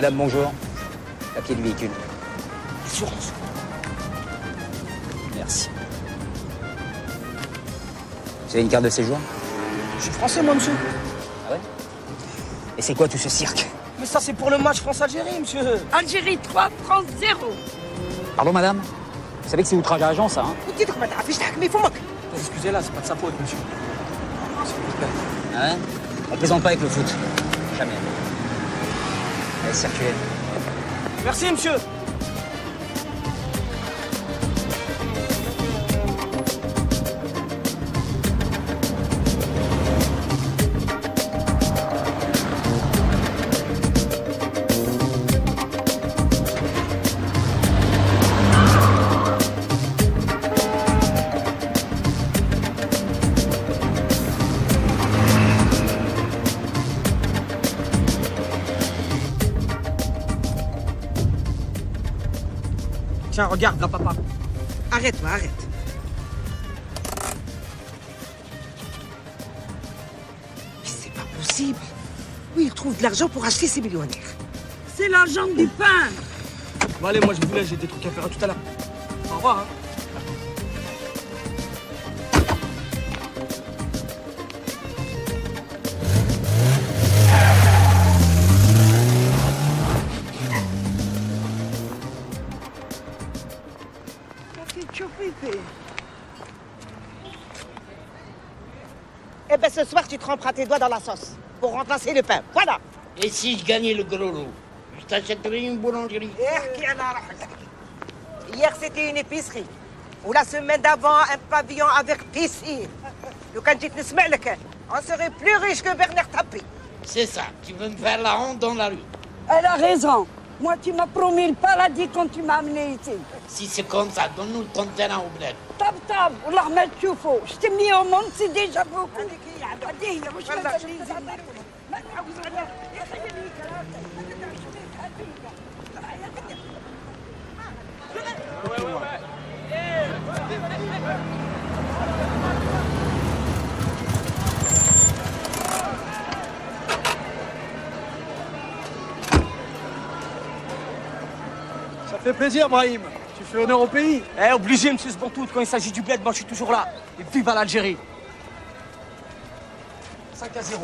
Madame, bonjour. Papier de véhicule. Assurance. Merci. Vous avez une carte de séjour? Je suis français, moi, monsieur. Ah ouais? Et c'est quoi tout ce cirque? Mais ça, c'est pour le match France-Algérie, monsieur. Algérie 3, France 0. Pardon, madame? Vous savez que c'est outrage à agent, ça, hein? Excusez-la, c'est pas de sa faute, monsieur. S'il vous plaît. Ah ouais? On plaisante pas avec le foot. Jamais. Allez, circulez. Merci, monsieur. Tiens, regarde, là, papa. Arrête-moi, arrête. Mais c'est pas possible. Oui, il retrouve de l'argent pour acheter ces millionnaires. C'est l'argent du pain. Bon, allez, moi, je vous laisse, j'ai des trucs à faire. À tout à l'heure. Au revoir, hein. Eh ben ce soir, tu tremperas tes doigts dans la sauce pour remplacer le pain. Voilà. Et si je gagnais le gros lot, je t'achèterais une boulangerie. Hier, c'était une épicerie. Ou la semaine d'avant, un pavillon avec piscine. On serait plus riche que Bernard Tapie. C'est ça, tu veux me faire la honte dans la rue. Elle a raison. Moi, tu m'as promis le paradis quand tu m'as amené ici. Si c'est comme ça, donne-nous le ton terrain au bled. Tab, tab, ou l'armée de Choufou. Je t'ai mis au monde, c'est déjà beaucoup. Ça fait plaisir, Brahim. Tu fais honneur au pays. Eh, obligé, monsieur Sbantout. Quand il s'agit du bled, moi, je suis toujours là. Et vive à l'Algérie. 5-0.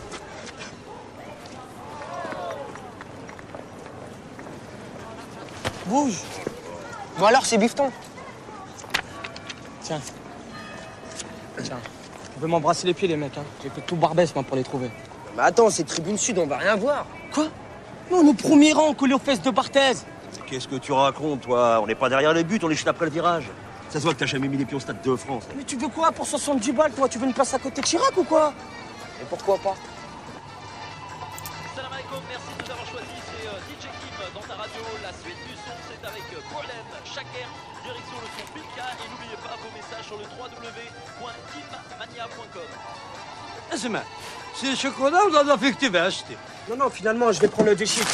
Bouge. Bon alors, c'est bifton. Tiens. Tiens. Vous pouvez m'embrasser les pieds, les mecs. Hein. J'ai fait tout Barbès, moi, pour les trouver. Mais attends, c'est Tribune Sud, on va rien voir. Quoi? Non, nos premiers rangs collés aux fesses de Barthez. Qu'est-ce que tu racontes, toi? On n'est pas derrière les buts, on est juste après le virage. Ça se voit que t'as jamais mis les pieds au Stade de France. Mais tu veux quoi pour 70 balles, toi? Tu veux une place à côté de Chirac ou quoi? Et pourquoi pas? Salam alaikum, merci de nous avoir choisis. C'est DJ Kim dans ta radio. La suite du son, c'est avec Bolen, Shaker, direction le son Pilka. Et n'oubliez pas vos messages sur le www.kimmania.com. اسمع سي شوكولا ولا فيك تبيع acheter. Non, non, finalement, je vais prendre le déchet.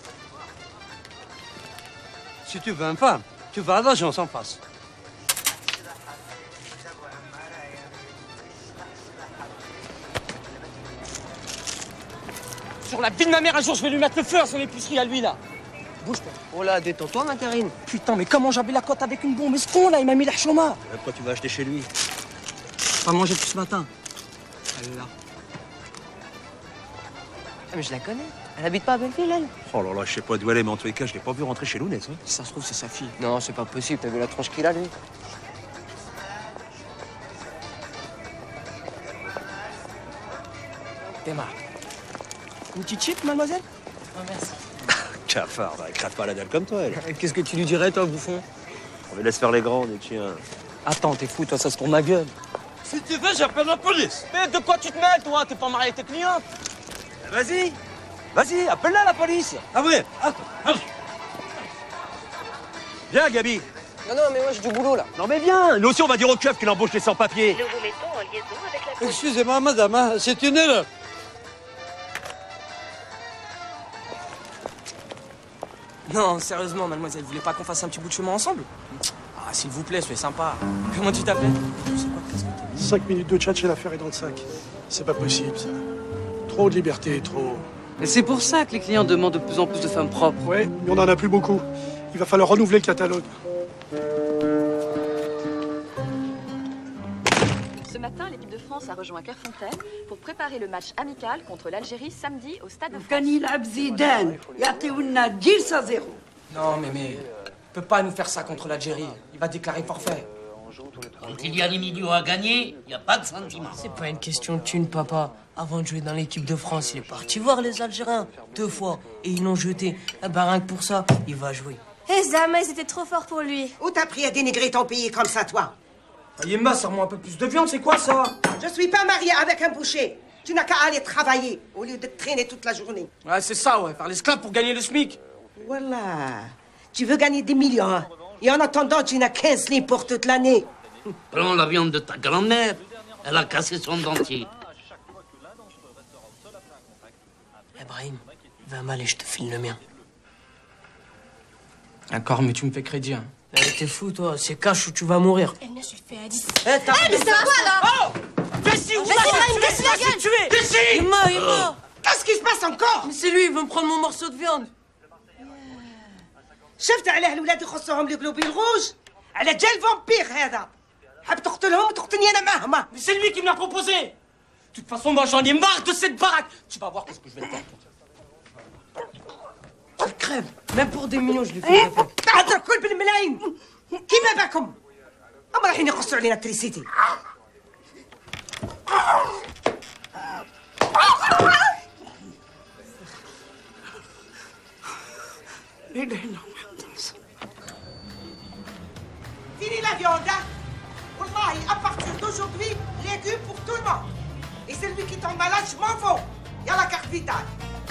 Si tu veux une femme, tu vas à l'agence en face. Sur la vie de ma mère, un jour, je vais lui mettre le feu à son épicerie à lui, là. Bouge-toi. Oh là, détends-toi, ma Karine. Putain, mais comment j'avais la cote avec une bombe? Mais ce con, là, il m'a mis la chôma. Pourquoi tu vas acheter chez lui? Pas manger depuis ce matin. Elle est là. Ah, mais je la connais. Elle habite pas à Belleville, elle. Oh là là, je sais pas d'où elle est, mais en tous les cas, je l'ai pas vu rentrer chez Lounès. Hein. Si ça se trouve, c'est sa fille. Non, c'est pas possible. T'as vu la tronche qu'il a, lui? Démarre. Une petite chip, mademoiselle? Oh, merci. Cafard, elle crève pas la dalle comme toi, elle. Qu'est-ce que tu lui dirais, toi, bouffon? On les laisse faire les grandes, et tiens. Attends, t'es fou, toi, ça se tourne ma gueule. Si tu veux, j'appelle la police. Mais de quoi tu te mêles, toi? T'es pas marié avec tes clients? Vas-y, vas-y, appelle-la, la police. Ah oui, attends. Viens, Gabi. Non, non, mais moi, j'ai du boulot, là. Non mais viens, nous aussi on va dire au keuf qu'il embauche les sans-papiers. Nous vous mettons en liaison avec la police. Excusez-moi, madame, hein, c'est une erreur. Non, sérieusement, mademoiselle, vous voulez pas qu'on fasse un petit bout de chemin ensemble? Ah, s'il vous plaît, soyez sympa. Comment tu t'appelles? Je sais quoi, qu'est-ce que t'as dit? 5 minutes de chat chez l'affaire est dans le sac. C'est pas possible, ça. Trop de liberté, trop. Et c'est pour ça que les clients demandent de plus en plus de femmes propres. Ouais, mais on en a plus beaucoup. Il va falloir renouveler le catalogue. Ce matin, l'équipe de France a rejoint Clairefontaine pour préparer le match amical contre l'Algérie samedi au Stade de France. كان يلعب زيدان يعطيونا 10-0. Non, mais il peut pas nous faire ça contre l'Algérie. Il va déclarer forfait. Quand il y a des millions à gagner, il n'y a pas de sentiment. C'est pas une question de thune, papa. Avant de jouer dans l'équipe de France, il est parti voir les Algériens 2 fois et ils l'ont jeté. Eh ben, rien que pour ça, il va jouer. Et Zama, c'était trop fort pour lui. Où t'as pris à dénigrer ton pays comme ça, toi? Yemma, sors-moi un peu plus de viande, c'est quoi ça? Je suis pas mariée avec un boucher. Tu n'as qu'à aller travailler au lieu de traîner toute la journée. Ouais, c'est ça, ouais, faire l'esclave pour gagner le SMIC. Voilà. Tu veux gagner des millions, hein? Et en attendant, tu n'as 15 livres pour toute l'année. Prends la viande de ta grand-mère. Elle a cassé son dentier. Brahim, va mal et je te file le mien. D'accord, mais tu me fais crédit, hein. T'es fou, toi. C'est cash ou tu vas mourir. Elle me suis fait à 10. Eh, mais c'est quoi, là? Oh! Qu'est-ce Il est mort. Qu'est-ce qui se passe encore? Mais c'est lui, il veut me prendre mon morceau de viande. شفت عليه الولاد يخصهم الجلوبين روج على جا الفامبير هذا حاب تقتلهم وتقتلني انا معهما. Mais c'est lui qui me l'a proposé. De toute façon, moi j'en ai marre de cette baraque. Tu vas voir ce que je vais te faire. Tu crèves. Même pour des millions, je lui fais pas. تهضر كل بالملايين كيما باكم اما رايحين يقصوا علينا التريسيتي. Fini la viande, hein? Wallahi, à partir d'aujourd'hui, légumes pour tout le monde. Et celui qui tombe malade, je m'en fous. Il y a la carte vitale.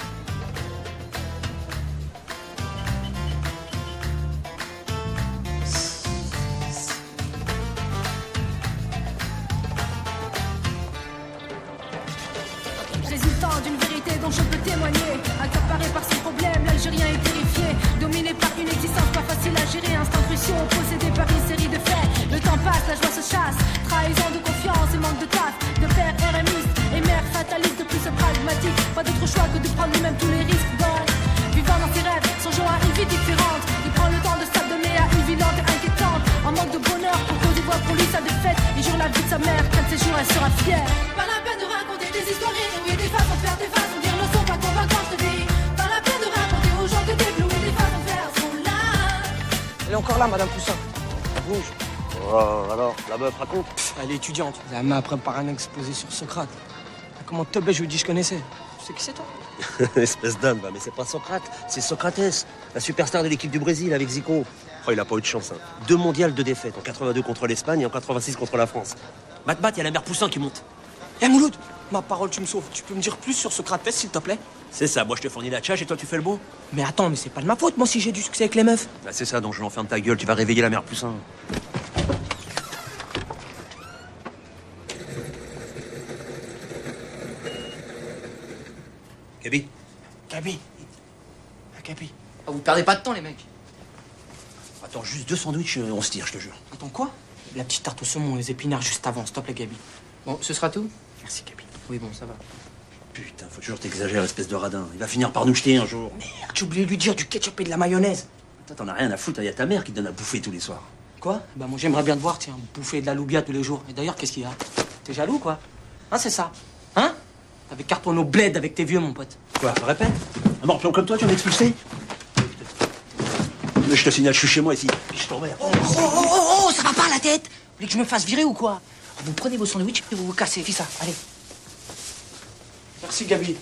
Résultant d'une vérité dont je peux témoigner. Accaparé par ses problèmes, l'Algérien est terrifié. Dominé par une existence pas facile à gérer. Instinct cruciaux, possédé par une série de faits. Le temps passe, la joie se chasse. Trahison de confiance et manque de taf. De père RMiste et mère fataliste, de plus pragmatique. Pas d'autre choix que de prendre lui-même tous les risques. Donc, vivant dans ses rêves, songeons à une vie différente. Il prend le temps de s'adonner à une vie lente et inquiétante. En manque de bonheur, pour cause il voit pour lui sa défaite. Il jure la vie de sa mère, qu'un de ces jours elle sera fière. Pas la peine de raconter des histoires inouïes, des façons de faire des façons de dire ne sont pas convaincantes, je te dis. Pas la peine de raconter aux gens que des blues et des façons de faire sont là. Elle est encore là, Madame Poussin. Bouge. Oh, alors, la meuf raconte. Elle est étudiante. Elle m'a préparé un exposé sur Socrate. Comment te je lui dis je connaissais. Tu sais qui c'est, toi? Espèce d'âne, bah, mais c'est pas Socrate, c'est Socrates, la superstar de l'équipe du Brésil avec Zico. Oh, il a pas eu de chance, hein. 2 mondiales de défaite, en 82 contre l'Espagne et en 86 contre la France. Mat, il y a la mère Poussin qui monte. Eh Mouloud, ma parole, tu me sauves. Tu peux me dire plus sur Socrates, s'il te plaît? C'est ça, moi je te fournis la tchatche et toi tu fais le beau. Mais attends, mais c'est pas de ma faute, moi, si j'ai du succès avec les meufs. Bah, c'est ça, donc je l'enferme ta gueule, tu vas réveiller la mère Poussin. Gabi. Gabi. Gabi. Ah, vous perdez pas de temps, les mecs. Attends, juste 2 sandwichs, on se tire, je te jure. Attends, quoi? La petite tarte au saumon, les épinards juste avant, s'il te plaît, Gabi. Bon, ce sera tout? Merci, Gabi. Oui, bon, ça va. Putain, faut toujours t'exagérer, espèce de radin. Il va finir par nous jeter un jour. Merde, j'ai oublié de lui dire du ketchup et de la mayonnaise. Toi, t'en as rien à foutre, il y a ta mère qui te donne à bouffer tous les soirs. Quoi? Bah moi j'aimerais bien te voir, tiens, bouffer de la loubia tous les jours. Et d'ailleurs, qu'est-ce qu'il y a? T'es jaloux, quoi? Hein, c'est ça? Hein? T'avais cartonné au bled avec tes vieux, mon pote. Quoi? Répète? Un morpion comme toi, tu vas m'expulser? Mais je te signale, je suis chez moi ici. Je t'emmerde. Oh, ça va pas la tête? Vous voulez que je me fasse virer ou quoi? Vous prenez vos sandwichs et vous vous cassez, fais ça, allez. Merci, Gabi.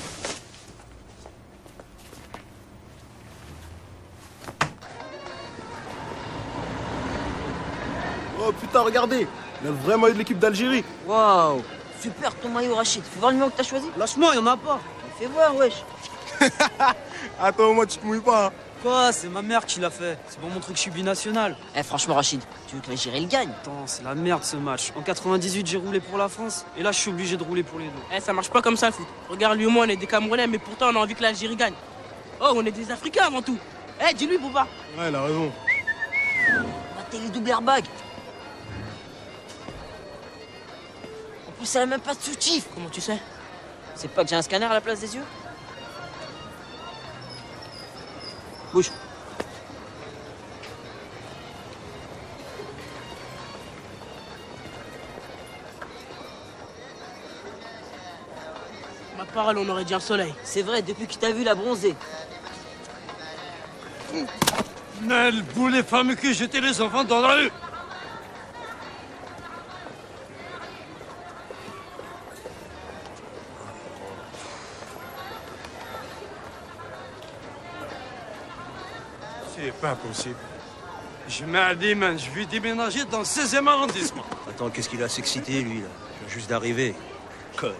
Oh putain, regardez, le vrai maillot de l'équipe d'Algérie. Waouh, super ton maillot, Rachid. Fais voir le numéro que t'as choisi. Lâche-moi, y'en a pas. Fais voir, wesh. Attends, moi, tu te mouilles pas. Hein. Quoi? C'est ma mère qui l'a fait. C'est pour montrer que je suis binational. Eh, franchement, Rachid, tu veux que l'Algérie le gagne? Attends, c'est la merde ce match. En 98, j'ai roulé pour la France. Et là, je suis obligé de rouler pour les deux. Eh, ça marche pas comme ça, le foot. Regarde, lui et moi, on est des Camerounais, mais pourtant, on a envie que l'Algérie gagne. Oh, on est des Africains avant tout. Eh, dis-lui, Bouba. Ouais, elle a raison. T'es les double airbag. En plus, elle a même pas de soutif. Comment tu sais? C'est pas que j'ai un scanner à la place des yeux? Bouge. Ma parole, on aurait dit un soleil. C'est vrai, depuis que t'as vu la bronzée. Nel, vous les femmes qui jetaient les enfants dans la rue. C'est pas possible. Je mets à Liman, je vais déménager dans le 16e arrondissement. Attends, qu'est-ce qu'il a à s'exciter, lui, là? Il vient juste d'arriver. Connard.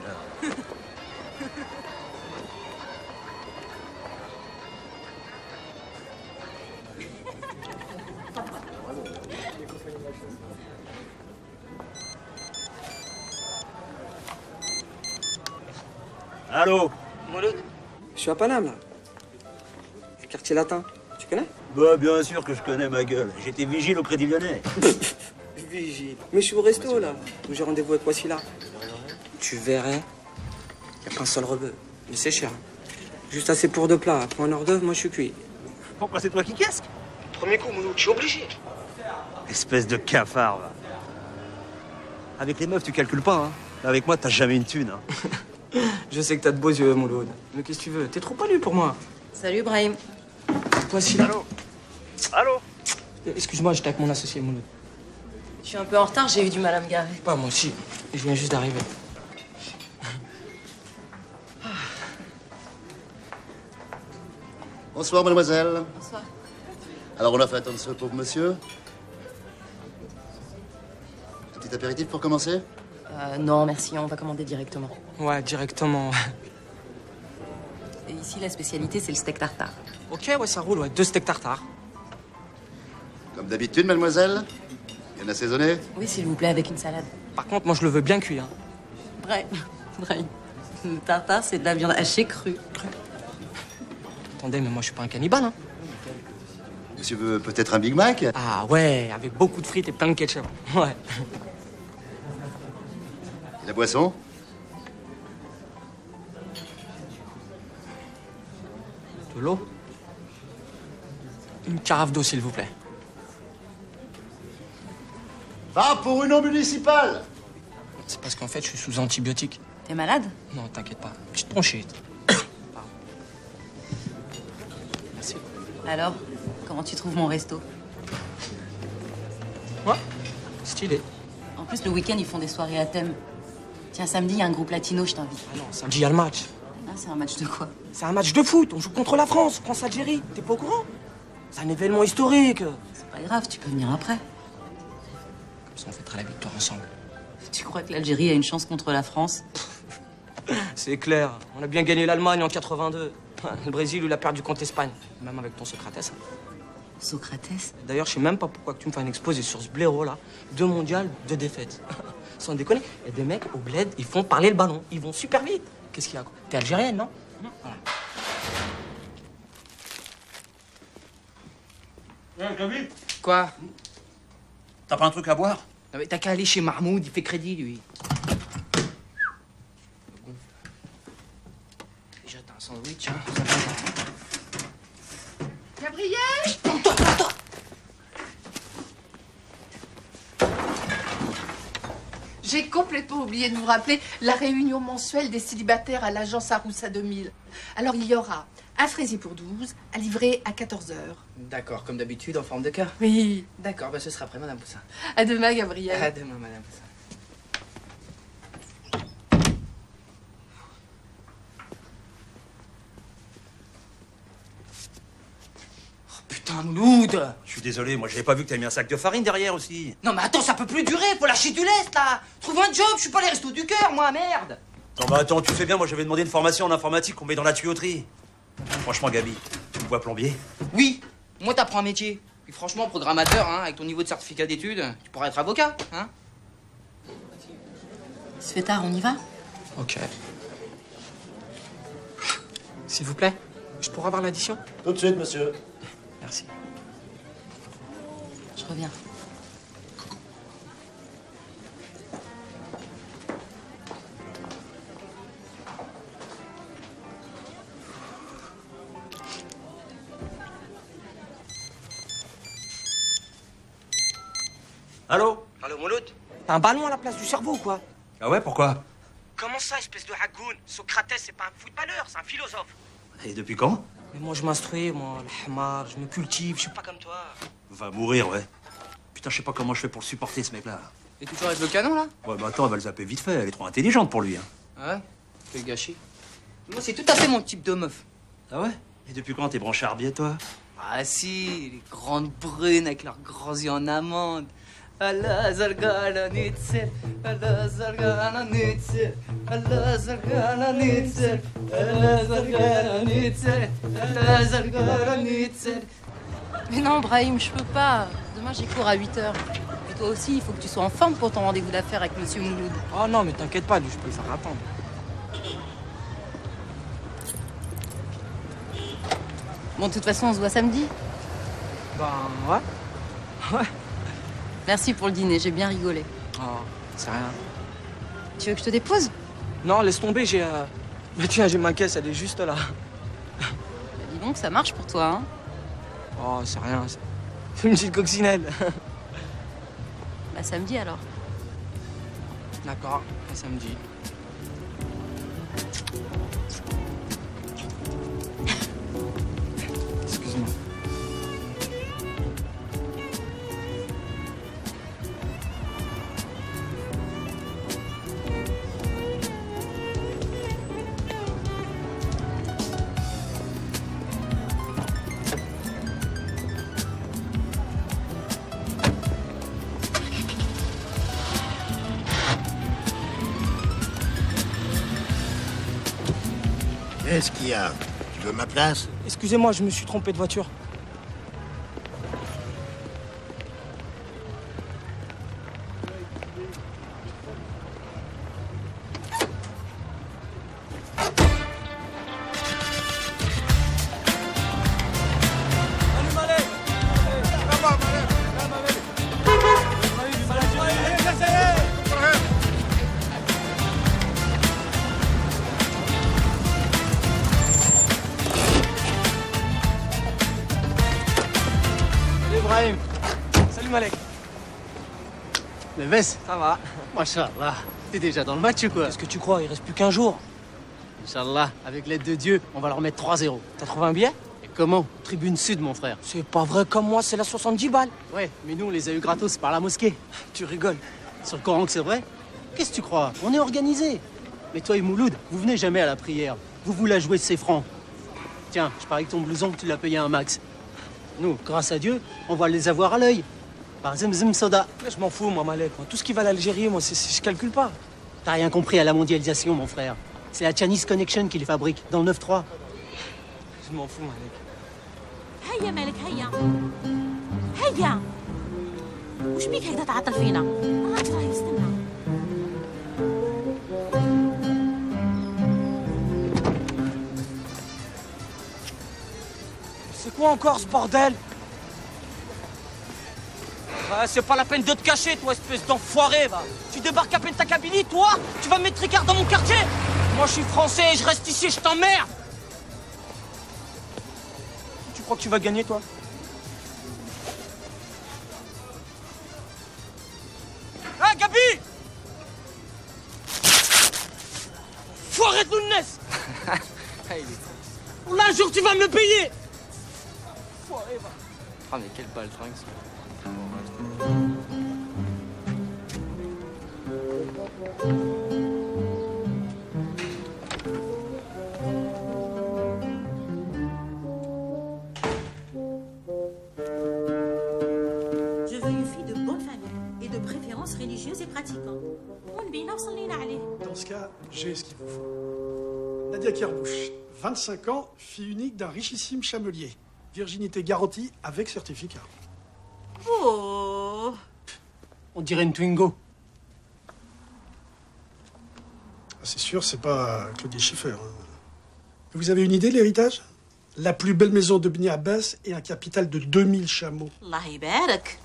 Allô? Mouloud, je suis à Paname, là. Le quartier latin. Tu connais? Bah, bien sûr que je connais ma gueule. J'étais vigile au Crédit Lyonnais. Vigile. Mais je suis au resto, là, où j'ai rendez-vous avec Wassila. Tu verrais, il n'y a pas un seul rebeu. Mais c'est cher. Juste assez pour 2 plats. Pour un hors d'œuvre, moi, je suis cuit. Pourquoi c'est toi qui casques? Premier coup, Mouloud, je suis obligé. Espèce de cafard, va. Avec les meufs, tu calcules pas, hein. Avec moi, t'as jamais une thune, hein. Je sais que t'as de beaux yeux, Mouloud. Mais qu'est-ce que tu veux? T'es trop poilu pour moi. Salut, Brahim. Wassila. Allô? Allô? Excuse-moi, j'étais avec mon associé, Mouloud. Je suis un peu en retard, j'ai eu du mal à me garer. Pas moi aussi. Je viens juste d'arriver. Bonsoir, mademoiselle. Bonsoir. Alors, on a fait attendre ce pauvre monsieur. Un petit apéritif pour commencer? Non, merci, on va commander directement. Ouais, directement. Et ici, la spécialité, c'est le steak tartare. Ok, ouais, ça roule, ouais. 2 steaks tartare. Comme d'habitude, mademoiselle. Bien assaisonné? Oui, s'il vous plaît, avec une salade. Par contre, moi, je le veux bien cuit, hein. Brahim. Le tartare, c'est de la viande hachée crue. Attendez, mais moi, je suis pas un cannibale, hein. Monsieur veut peut-être un Big Mac? Ah ouais, avec beaucoup de frites et plein de ketchup. Ouais. Et la boisson? De l'eau? Une carafe d'eau, s'il vous plaît. Va pour une eau municipale! C'est parce qu'en fait, je suis sous antibiotiques. T'es malade? Non, t'inquiète pas. Petite bronchite. Merci. Alors, comment tu trouves mon resto? Ouais, stylé. En plus, le week-end, ils font des soirées à thème. Tiens, samedi, il y a un groupe latino, je t'invite. Ah non, samedi, il y a le match. Ah, c'est un match de quoi? C'est un match de foot. On joue contre la France. France-Algérie. T'es pas au courant? C'est un événement historique. C'est pas grave, tu peux venir après. Comme ça, on fêtera la victoire ensemble. Tu crois que l'Algérie a une chance contre la France? C'est clair. On a bien gagné l'Allemagne en 82. Le Brésil, il a perdu contre l'Espagne. Même avec ton Socrates. Socrates? D'ailleurs, je sais même pas pourquoi que tu me fais un exposé sur ce blaireau-là. 2 mondiales, 2 défaites. Sans déconner. Et des mecs au bled, ils font parler le ballon. Ils vont super vite. Qu'est-ce qu'il y a, quoi? T'es algérienne, non? Voilà. Quoi? T'as pas un truc à boire? Non, mais t'as qu'à aller chez Mahmoud, il fait crédit, lui. Déjà, t'as un sandwich, hein? Gabriel! J'ai complètement oublié de vous rappeler la réunion mensuelle des célibataires à l'agence Aroussa 2000. Alors, il y aura un fraisier pour 12, à livrer à 14h. D'accord, comme d'habitude, en forme de cœur. Oui. D'accord, bah ce sera après, Madame Poussin. À demain, Gabriel. À demain, Madame Poussin. Putain, Mouloud! Je suis désolé, moi j'avais pas vu que t'avais mis un sac de farine derrière aussi. Non, mais attends, ça peut plus durer, faut lâcher du lest, là! Trouve un job, je suis pas les restos du cœur, moi, merde! Non, bah attends, tu fais bien, moi j'avais demandé une formation en informatique qu'on met dans la tuyauterie. Franchement, Gabi, tu me vois plombier? Oui, moi t'apprends un métier. Puis franchement, programmateur, hein, avec ton niveau de certificat d'études, tu pourrais être avocat, hein? Il se fait tard, on y va? Ok. S'il vous plaît, je pourrais avoir l'addition? Tout de suite, monsieur. Merci. Je reviens. Allô? Allô, Mouloud? T'as un ballon à la place du cerveau ou quoi? Ah ouais, pourquoi? Comment ça, espèce de hagoun? Socrates, c'est pas un footballeur, c'est un philosophe. Et depuis quand? Mais moi, je m'instruis, moi, le hamar, je me cultive, je suis pas comme toi. Va mourir, ouais. Putain, je sais pas comment je fais pour le supporter, ce mec-là. Et toujours avec le canon, là? Ouais, bah attends, elle va le zapper vite fait, elle est trop intelligente pour lui. Hein. Ah ouais? Quel gâchis. Moi, c'est tout à fait mon type de meuf. Ah ouais? Et depuis quand t'es branché Arbier, toi? Ah si, les grandes brunes avec leurs grands yeux en amande. Allah zargana nitser, Allah zargana nitser, Allah zargana nitser, Allah zargana nitser, Allah zargana nitser. Mais non, Brahim, je peux pas. Demain, j'ai cours à 8h. Et toi aussi, il faut que tu sois en forme pour ton rendez-vous d'affaires avec Monsieur Mouloud. Oh non, mais t'inquiète pas, lui, je peux le faire attendre. Bon, de toute façon, on se voit samedi. Ben, ouais. Ouais. Merci pour le dîner, j'ai bien rigolé. Oh, c'est rien. Tu veux que je te dépose? Non, laisse tomber, j'ai... Mais tiens, j'ai ma caisse, elle est juste là. Bah, dis donc, ça marche pour toi, hein? Oh, c'est rien, c'est une petite coccinelle. Bah, samedi, alors. D'accord, à samedi. Excuse-moi. Qu'est-ce qu'il y a? Tu veux ma place? Excusez-moi, je me suis trompé de voiture. Ibrahim. Salut Malek. Neves. Ça va? Machallah. T'es déjà dans le match ou quoi? Qu'est-ce que tu crois? Il reste plus qu'un jour. Inch'Allah, avec l'aide de Dieu, on va leur mettre 3-0. T'as trouvé un billet? Et comment? Tribune Sud, mon frère. C'est pas vrai comme moi, c'est la 70 balles. Ouais, mais nous, on les a eu gratos par la mosquée. Tu rigoles. Sur le Coran que c'est vrai? Qu'est-ce que tu crois? On est organisés. Mais toi et Mouloud, vous venez jamais à la prière. Vous la jouez de ses francs. Tiens, je parie que ton blouson, tu l'as payé un max. Nous, grâce à Dieu, on va les avoir à l'œil. Par Zemzem Soda. Je m'en fous, moi, Malek. Tout ce qui va à l'Algérie, moi, je calcule pas. T'as rien compris à la mondialisation, mon frère. C'est la Chinese Connection qui les fabrique, dans le 9-3. Je m'en fous, Malek. هيا مالك هيا هيا وش بيك هيدا تعطل فينا؟ راهي استنى. C'est quoi encore ce bordel? C'est pas la peine de te cacher, toi, espèce d'enfoiré, va. Tu débarques à peine ta cabine, toi? Tu vas me mettre tricard dans mon quartier? Moi, je suis français et je reste ici, je t'emmerde. Tu crois que tu vas gagner, toi? Ah, Gabi! Foiré de Lounès! Là, un jour, tu vas me le payer! Foiré, va. Ah, mais quel baltringue, ça. Je veux une fille de bonne famille et de préférence religieuse et pratiquante. Dans ce cas, j'ai ce qu'il vous faut. Nadia Kerbouche, 25 ans, fille unique d'un richissime chamelier. Virginité garantie avec certificat. Oh. On dirait une Twingo. C'est sûr, c'est pas Claudia Schiffer. Hein. Vous avez une idée de l'héritage? La plus belle maison de Bni Abbas et un capital de 2000 chameaux. Allah يبارك.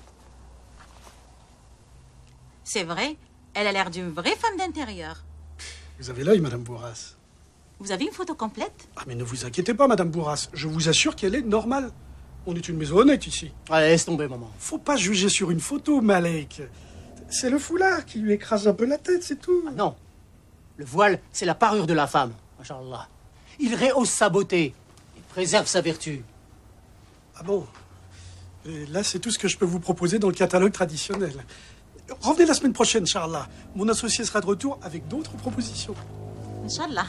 C'est vrai, elle a l'air d'une vraie femme d'intérieur. Vous avez l'œil, Madame Bourras. Vous avez une photo complète? Ah, mais ne vous inquiétez pas, Madame Bourras. Je vous assure qu'elle est normale. On est une maison honnête ici. Allez, laisse tomber, maman. Faut pas juger sur une photo, Malek. C'est le foulard qui lui écrase un peu la tête, c'est tout. Ah non. Le voile, c'est la parure de la femme. Machallah. Il rehausse sa beauté. Il préserve sa vertu. Ah bon? Et là, c'est tout ce que je peux vous proposer dans le catalogue traditionnel. Revenez la semaine prochaine, Inch'Allah. Mon associé sera de retour avec d'autres propositions. Inch'Allah.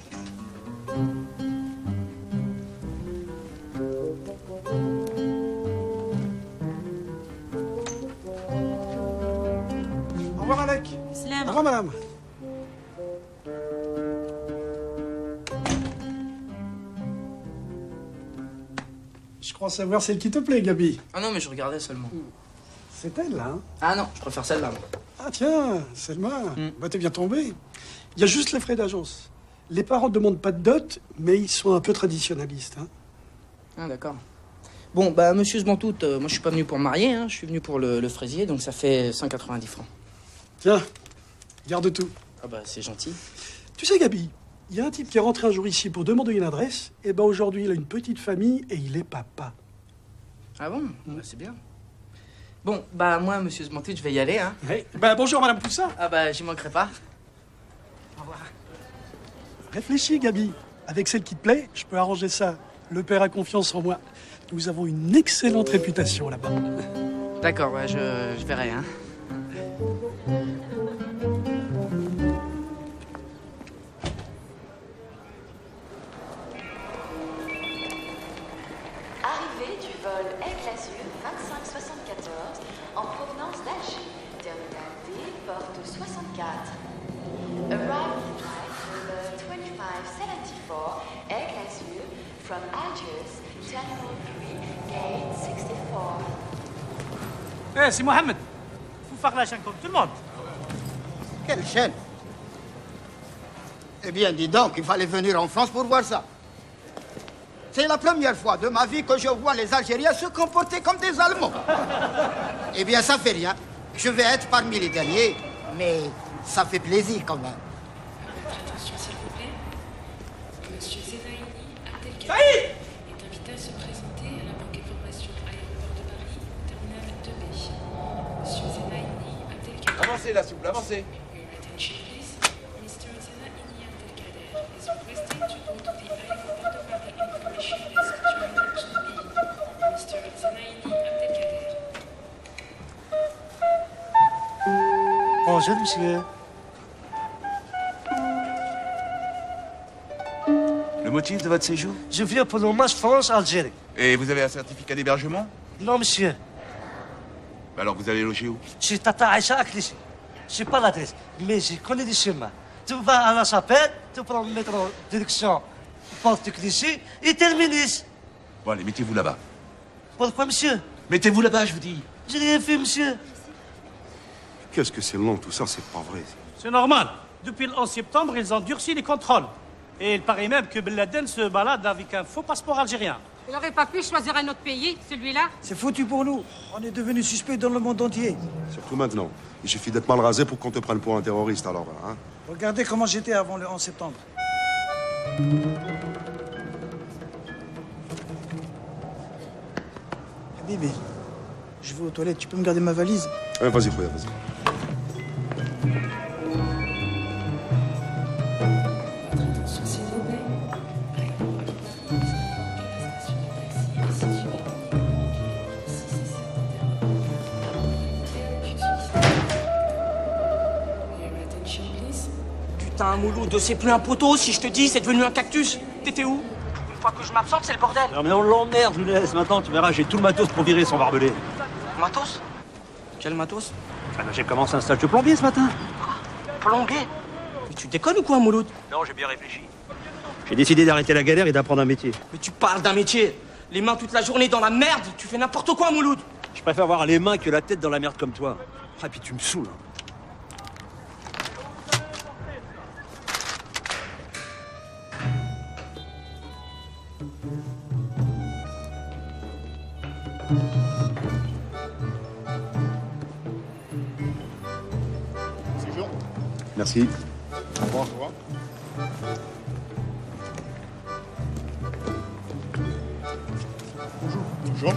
Au revoir, Alec. Salam. Au revoir, madame. Je crois savoir celle qui te plaît, Gabi. Ah non, mais je regardais seulement. C'est elle, là, hein? Ah non, je préfère celle-là. moi. Ah tiens, Selma, bah t'es bien tombé. Il y a juste les frais d'agence. Les parents ne demandent pas de dot, mais ils sont un peu traditionnalistes. Hein. Ah d'accord. Bon, bah monsieur Zbantout, moi je suis pas venu pour me marier, hein. Je suis venu pour le fraisier, donc ça fait 190 francs. Tiens, garde tout. Ah bah c'est gentil. Tu sais, Gabi, il y a un type qui est rentré un jour ici pour demander une adresse, et bah aujourd'hui il a une petite famille et il est papa. Ah bon? Bah, c'est bien. Bon, bah moi, monsieur Zbantout, je vais y aller, hein. Hey, bah bonjour, madame Poussin. Ah bah j'y manquerai pas. Au revoir. Réfléchis, Gabi. Avec celle qui te plaît, je peux arranger ça. Le père a confiance en moi. Nous avons une excellente réputation là-bas. D'accord, ouais, je verrai, hein. Arrivée du vol Aigle-Azur 2574 en provenance d'Alger, terminal D, porte 64. Arrival flight number 2574 Aigle-Azur from Algiers, terminal 3, gate 64. Eh, c'est Mohamed. Faut faire la chaîne comme tout le monde. Quelle chaîne? Eh bien, dis donc, il fallait venir en France pour voir ça. C'est la première fois de ma vie que je vois les Algériens se comporter comme des Allemands. Eh bien, ça fait rien. Je vais être parmi les derniers, mais ça fait plaisir quand même. Attention, s'il vous plaît. Monsieur Zenaïni Abdelkader est invité à se présenter à la banque information aéroport de Paris, terminal 2B. Monsieur Zenaïni Abdelkader. Avancez là, s'il vous plaît, avancez. Your attention, please. Mr. Zenaïni Abdelkader is requested to go to the aéroport de Paris information desk, terminal 2B. Mr. Zenaïni Abdelkader. Bonjour, monsieur. Le motif de votre séjour? Je viens pour le match France-Algérie. Et vous avez un certificat d'hébergement? Non, monsieur. Alors vous allez loger où? Chez Tata Aïcha à Clichy. Je n'ai pas l'adresse, mais je connais les chemins. Tu vas à la chapelle, tu prends le métro direction porte de Clichy et terminus. Bon, allez, mettez-vous là-bas. Pourquoi, monsieur? Mettez-vous là-bas, je vous dis. J'ai rien fait, monsieur. Qu'est-ce que c'est long tout ça, c'est pas vrai. C'est normal. Depuis le 11 septembre, ils ont durci les contrôles. Et il paraît même que Ben Laden se balade avec un faux passeport algérien. Il n'aurait pas pu choisir un autre pays, celui-là? C'est foutu pour nous. On est devenus suspects dans le monde entier. Surtout maintenant. Il suffit d'être mal rasé pour qu'on te prenne pour un terroriste, alors, hein. Regardez comment j'étais avant le 11 septembre. Habibi, je vais aux toilettes. Tu peux me garder ma valise? Vas-y, Khoya, vas-y. Attention, s'il vous plaît. La station de taxi est située Your attention, please. Putain, Mouloud, c'est plus un poteau, si je te dis, c'est devenu un cactus. T'étais où? Une fois que je m'absente, c'est le bordel. Non mais on l'emmerde, je le laisse. Maintenant, tu verras, j'ai tout le matos pour virer son barbelé. Matos? Quel matos? Ah, j'ai commencé un stage de plombier ce matin. Plombier? Mais tu déconnes ou quoi, Mouloud? Non, j'ai bien réfléchi. J'ai décidé d'arrêter la galère et d'apprendre un métier. Mais tu parles d'un métier. Les mains toute la journée dans la merde, tu fais n'importe quoi, Mouloud. Je préfère avoir les mains que la tête dans la merde comme toi. Ah, puis tu me saoules. Merci. Au revoir. Bonjour.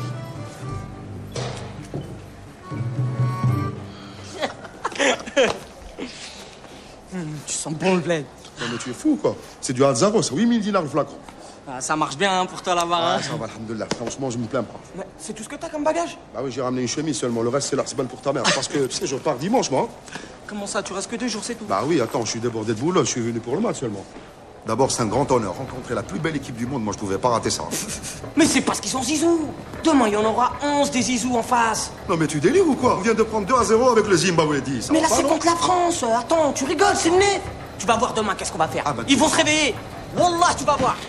Tu sens bon le bled. Non mais tu es fou quoi. C'est du Alzaro, c'est 8000 dinars le flacon. Ah, ça marche bien hein, pour toi là-bas. Ah, ça va, alhamdoulilah. Franchement, je me plains pas. Mais c'est tout ce que t'as comme bagage? Bah oui, j'ai ramené une chemise seulement. Le reste, c'est l'arsebal pour ta mère. Parce que, tu sais, je pars dimanche, moi. Comment ça? Tu restes que 2 jours, c'est tout? Bah oui, attends, je suis débordé de boulot. Je suis venu pour le match seulement. D'abord, c'est un grand honneur. Rencontrer la plus belle équipe du monde, moi, je pouvais pas rater ça. Mais c'est parce qu'ils sont zizous. Demain, il y en aura 11 des zizous en face. Non mais tu délires ou quoi? On vient de prendre 2-0 avec le Zimbabwe 10. Mais là, c'est contre la France. Attends, tu rigoles, c'est le nez. Tu vas voir demain qu'est-ce qu'on va faire. Ah, bah, Ils vont se réveiller. Wallah, tu vas voir.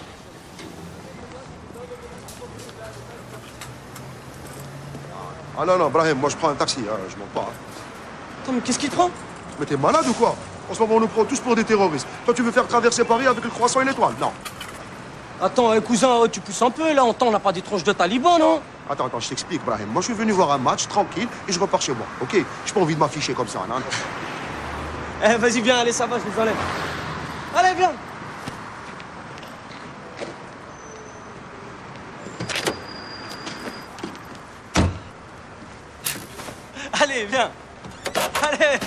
Ah non, non, Brahim, moi je prends un taxi, hein, je mens pas. Hein. Attends, mais qu'est-ce qui te prend? Mais t'es malade ou quoi? En ce moment, on nous prend tous pour des terroristes. Toi, tu veux faire traverser Paris avec le croissant et l'étoile? Non. Attends, cousin, tu pousses un peu là, on n'a pas des tronches de talibans, non? Attends, je t'explique, Brahim. Moi, je suis venu voir un match tranquille et je repars chez moi, ok? J'ai pas envie de m'afficher comme ça, non? Eh, vas-y, viens, allez, ça va, je vous enlève. Allez, viens. Allez, viens. Allez.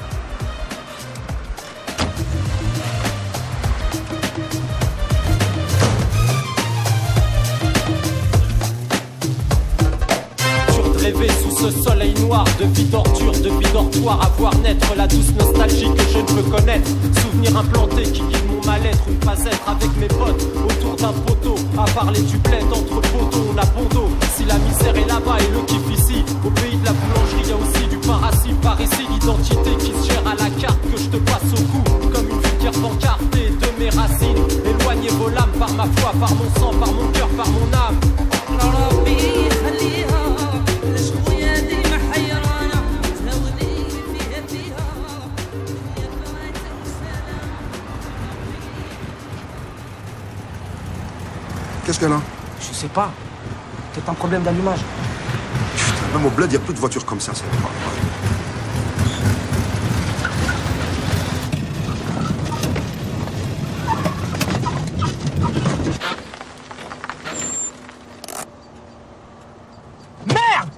Rêver sous ce soleil noir de vie d'ordure, de vie dortoir, à voir naître la douce nostalgie que je ne peux connaître. Souvenir implanté qui guide mon mal-être, ou ne pas être avec mes potes autour d'un poteau, à parler du bled entre poteaux, on a bon dos. Si la misère est là-bas et le kiff ici, au pays de la boulangerie, y a aussi du pain rassis. Par ici, l'identité qui se gère à la carte que je te passe au cou, comme une vulgaire pancarte de mes racines. Éloignez vos lames par ma foi, par mon sang, par mon cœur, par mon âme. Qu'est-ce qu'elle a? Je sais pas. Peut-être un problème d'allumage. Putain, même au bled, il n'y a plus de voitures comme ça, c'est pas vrai. Merde!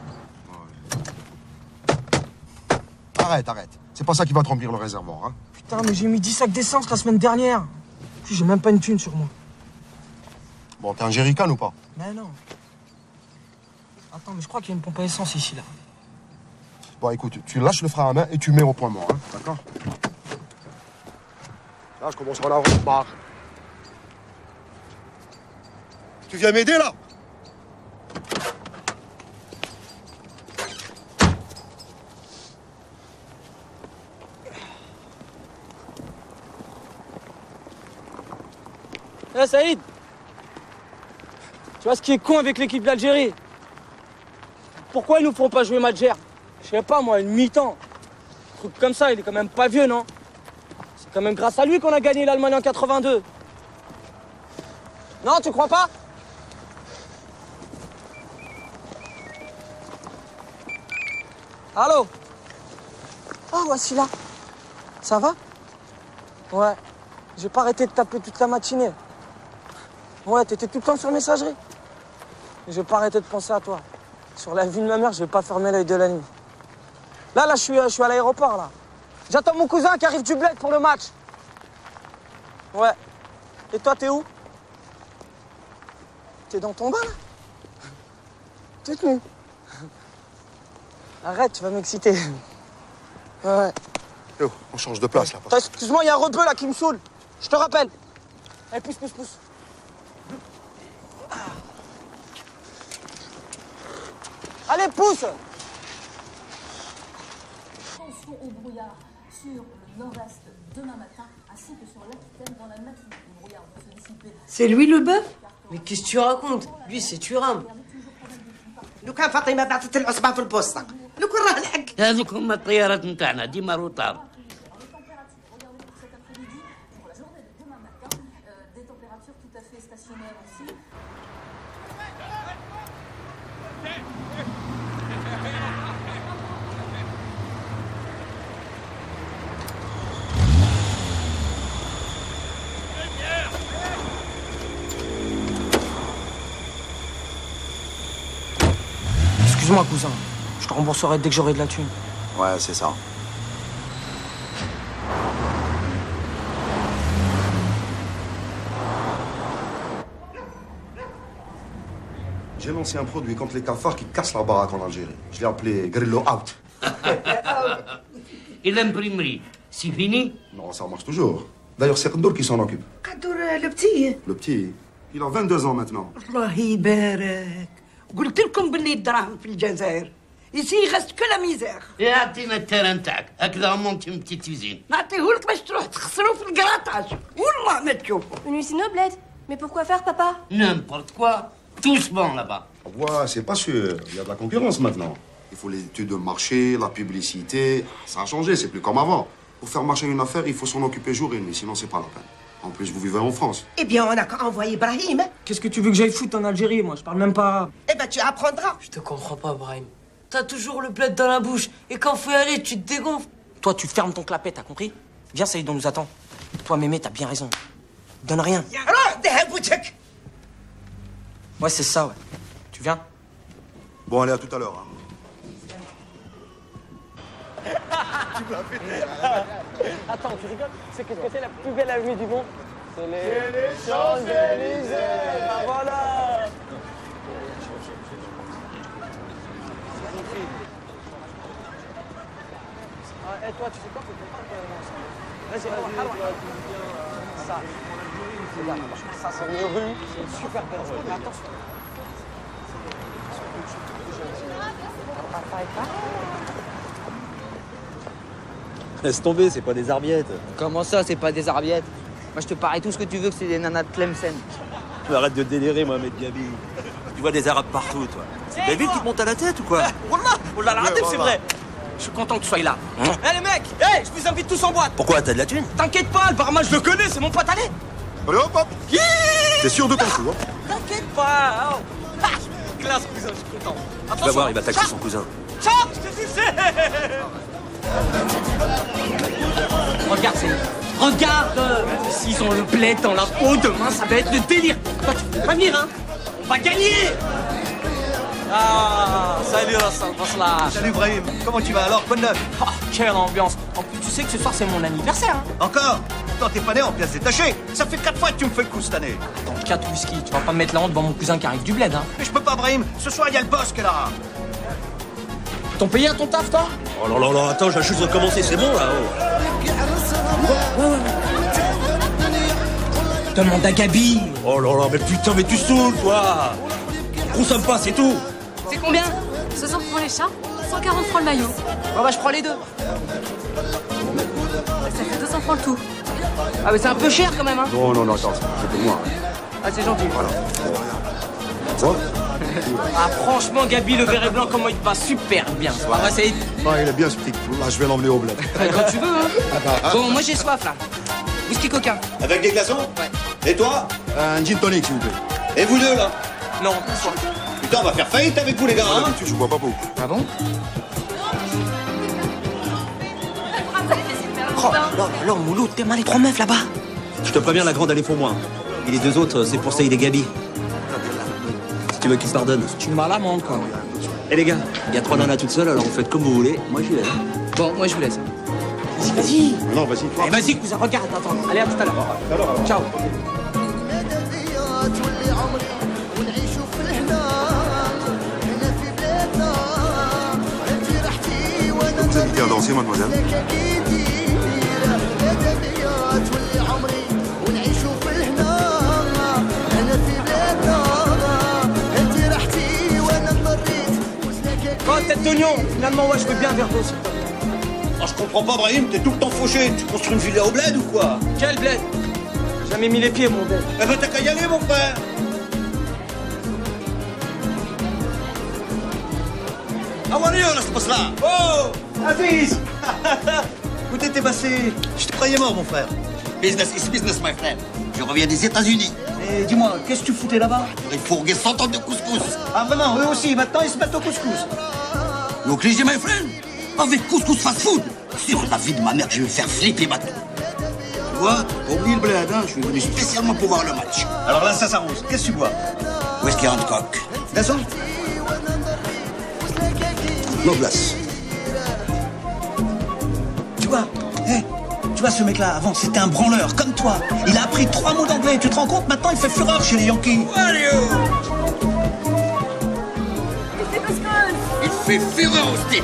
Arrête. C'est pas ça qui va te remplir le réservoir, hein. Putain, mais j'ai mis 10 sacs d'essence la semaine dernière. Puis j'ai même pas une thune sur moi. Bon, t'es un jerrycan ou pas? Mais non. Attends, mais je crois qu'il y a une pompe à essence ici, là. Bon, écoute, tu lâches le frein à main et tu mets au point mort, hein, d'accord? Là, je commence à la route, barre. Tu viens m'aider, là? Eh, Saïd! Tu vois ce qui est con avec l'équipe d'Algérie? Pourquoi ils nous font pas jouer Madjer? Je sais pas moi, une mi-temps. Un truc comme ça, il est quand même pas vieux, non? C'est quand même grâce à lui qu'on a gagné l'Allemagne en 82. Non, tu crois pas? Allô? Ah, voici là. Ça va? Ouais. J'ai pas arrêté de t'appeler toute la matinée. Ouais, t'étais tout le temps sur messagerie. J'ai pas arrêté de penser à toi. Sur la vie de ma mère, je vais pas fermer l'œil de la nuit. Là, je suis à l'aéroport, là. J'attends mon cousin qui arrive du bled pour le match. Ouais. Et toi, t'es où? T'es dans ton bain, là? Toute nue. Arrête, tu vas m'exciter. Ouais. Yo, on change de place, là. Excuse-moi, il y a un rebeu, là, qui me saoule. Je te rappelle. Allez, pousse. Allez, pousse! Attention au brouillard sur le nord-est demain matin, ainsi que sur l'Aquitaine dans la matinée. Le brouillard va se dissiper. C'est lui le bœuf? Mais qu'est-ce que tu racontes? Lui, c'est Thuram. لو كان فاطمه بعثت العصبه في البوسطه لو كان راه الحق هذوك هما الطيارات نتاعنا ديما روطار. Des températures tout à fait stationnaires aussi. Excuse-moi, cousin. Je te rembourserai dès que j'aurai de la thune. Ouais, c'est ça. J'ai lancé un produit contre les cafards qui cassent la baraque en Algérie. Je l'ai appelé Grillo Out. Et l'imprimerie, c'est fini? Non, ça marche toujours. D'ailleurs, c'est Kadour qui s'en occupe. Kadour, le petit. Le petit, il a 22 ans maintenant. الله يبارك. قلت لكم باللي الدراهم في الجزائر. Ici, il reste que la misère. يعطينا التيران تاعك هكذا مونتي من بتيت يزين. نعطيهولك باش تروح تخسروا في الكراطاج. والله ما تشوفوا. Une usine au bled. Mais pourquoi faire, papa? N'importe quoi. Tous bons là-bas. Ouais, c'est pas sûr. Il y a de la concurrence maintenant. Il faut les études de marché, la publicité. Ça a changé, c'est plus comme avant. Pour faire marcher une affaire, il faut s'en occuper jour et nuit, sinon c'est pas la peine. En plus, vous vivez en France. Eh bien, on a qu'à envoyer Brahim. Qu'est-ce que tu veux que j'aille foutre en Algérie, moi? Je parle même pas... Eh ben, tu apprendras. Je te comprends pas, Brahim. T'as toujours le bled dans la bouche, et quand faut y aller, tu te dégonfles. Toi, tu fermes ton clapet, t'as compris? Viens, Saïdon nous attend. Toi, Mémé, t'as bien raison. Donne rien. Ouais, c'est ça, ouais. Tu viens? Bon, allez, à tout à l'heure. Hein. Attends, tu rigoles? C'est qu'est-ce que c'est la plus belle avenue du monde? C'est les Champs-Élysées. Ah, voilà. Et toi, tu sais quoi? Vas-y, ça. Ça, c'est une rue. C'est une super belle rue. Mais attention. Laisse tomber, c'est pas des arbiettes. Comment ça, c'est pas des arbiettes? Moi, je te parie tout ce que tu veux que c'est des nanas de Tlemcen. Arrête de délirer, Mohamed Gabi. Tu vois des arabes partout, toi. C'est David qui te monte à la tête ou quoi? Wallah, la raté, c'est vrai. Je suis content que tu sois là. Eh les mecs, je vous invite tous en boîte. Pourquoi? T'as de la thune? T'inquiète pas, le barman, je le connais, c'est mon pote, allez. Allez, hop, hop. T'es sûr de ton coup, hein? T'inquiète pas. Classe, cousin, je suis content. Tu vas voir, il va taxer son cousin. Ciao, je te disais. Regarde, regarde. S'ils ont le bled dans la peau, demain, ça va être le délire. Toi, tu peux pas venir, hein? On va gagner. Ah, salut Hassan, là. Salut Brahim, comment tu vas alors? Bonne neuf. Oh, quelle ambiance. En plus, tu sais que ce soir, c'est mon anniversaire. Hein. Encore? Pourtant, t'es pas né en pièces détachées. Ça fait 4 fois que tu me fais le coup cette année. Attends, 4 whisky, tu vas pas me mettre la honte devant mon cousin qui arrive du bled, hein. Mais je peux pas, Brahim. Ce soir, il y a le boss qui est là. T'ont payé à ton taf, toi? Oh là là là, attends, j'ai juste recommencé, c'est bon, là. Ouais. Demande à Gabi. Oh là là, mais putain, mais tu saoules, toi. Consomme pas, c'est tout. C'est combien? 60 francs les chats, 140 francs le maillot. Bon bah je prends les deux. Ça fait 200 francs le tout. Ah mais c'est un peu cher quand même, hein. Non, attends, c'est pour moi. Ah c'est gentil. Voilà. Quoi? Ah franchement, Gabi, le verre blanc, comment il te va super bien. On va essayer. Non, il est bien ce petit. Là, je vais l'emmener au bled. Quand tu veux, hein. Bon, moi j'ai soif là. Whisky coquin. Avec des glaçons? Ouais. Et toi? Un gin tonic, s'il vous plaît. Et vous deux, là? Non, pas soif. Putain, on va faire faillite avec vous, les gars, hein? Je bois pas beaucoup. Ah bon? Oh, alors, Mouloud, t'es mal les 3 meufs là-bas. Je te préviens, la grande, elle est pour moi. Et les 2 autres, c'est pour Saïd et Gabi. Si tu veux qu'ils pardonnent. Tu me mal amende, quoi. Eh les gars, il y a 3 nanas toutes seules, alors vous faites comme vous voulez. Moi, j'y vais. Bon, moi je vous laisse. Vas-y. Non, vas-y. Allez, vas-y, cousin, regarde, attends. Allez, à tout à l'heure. Ciao. Vous invitez à danser, mademoiselle? Oh, tête d'oignon. Finalement, ouais, je veux bien un verre d'eau. Oh, je comprends pas, Brahim, t'es tout le temps fauché. Tu construis une villa au bled ou quoi? Quel bled? Jamais mis les pieds, mon bled. Eh ben, t'as qu'à y aller, mon frère. Ah, ouais, là, c'est pas cela. Oh, Aziz. Où t'étais passé? Je te croyais mort, mon frère. Business is business, my friend. Je reviens des États-Unis. Et dis-moi, qu'est-ce que tu foutais là-bas? Il fourguait 100 tonnes de couscous. Ah, vraiment, eux aussi, maintenant, ils se mettent au couscous. Au cliché, my friend. Avec couscous fast food. Sur la vie de ma mère, je vais faire flipper ma tête. Tu vois, oublie le bled, hein. Je suis venu spécialement pour voir le match. Alors là, ça s'arrose. Qu'est-ce que tu bois? Whisky Hancock. Garçon? nos glaces. Tu vois, tu vois ce mec-là, avant c'était un branleur, comme toi. Il a appris 3 mots d'anglais, tu te rends compte? Maintenant il fait fureur chez les Yankees. Il fait fureur au stick.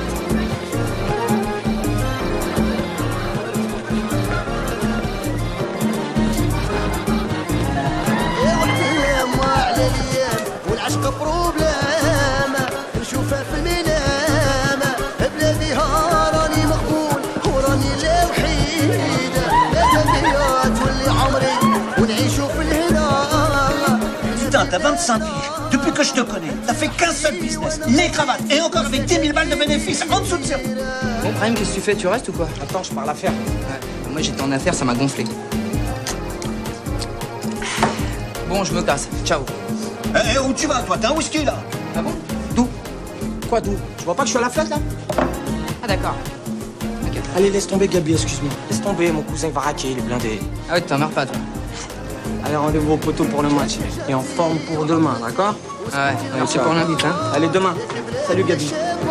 Putain, t'as 25 piges. Depuis que je te connais, t'as fait qu'un seul business. Les cravates. Et encore avec 10 000 balles de bénéfices en dessous de zéro. Bon, Brahim, qu'est-ce que tu fais? Tu restes ou quoi? Attends, je parle affaire. Ouais. Moi, j'étais en affaire, ça m'a gonflé. Bon, je me casse. Ciao. Où tu vas, toi? T'as un whisky, là? Ah bon? D'où? Quoi, d'où? Tu vois pas que je suis à la flotte, là? Ah, d'accord. Ok. Allez, laisse tomber, Gabi, excuse-moi. Laisse tomber, mon cousin va raquer, il est blindé. Ah ouais, tu t'emmerdes pas, toi. Allez, rendez-vous au poteau pour le match. Et en forme pour demain, d'accord? Ah ouais, merci pour l'invite, hein. Allez, demain. Salut, Gabi.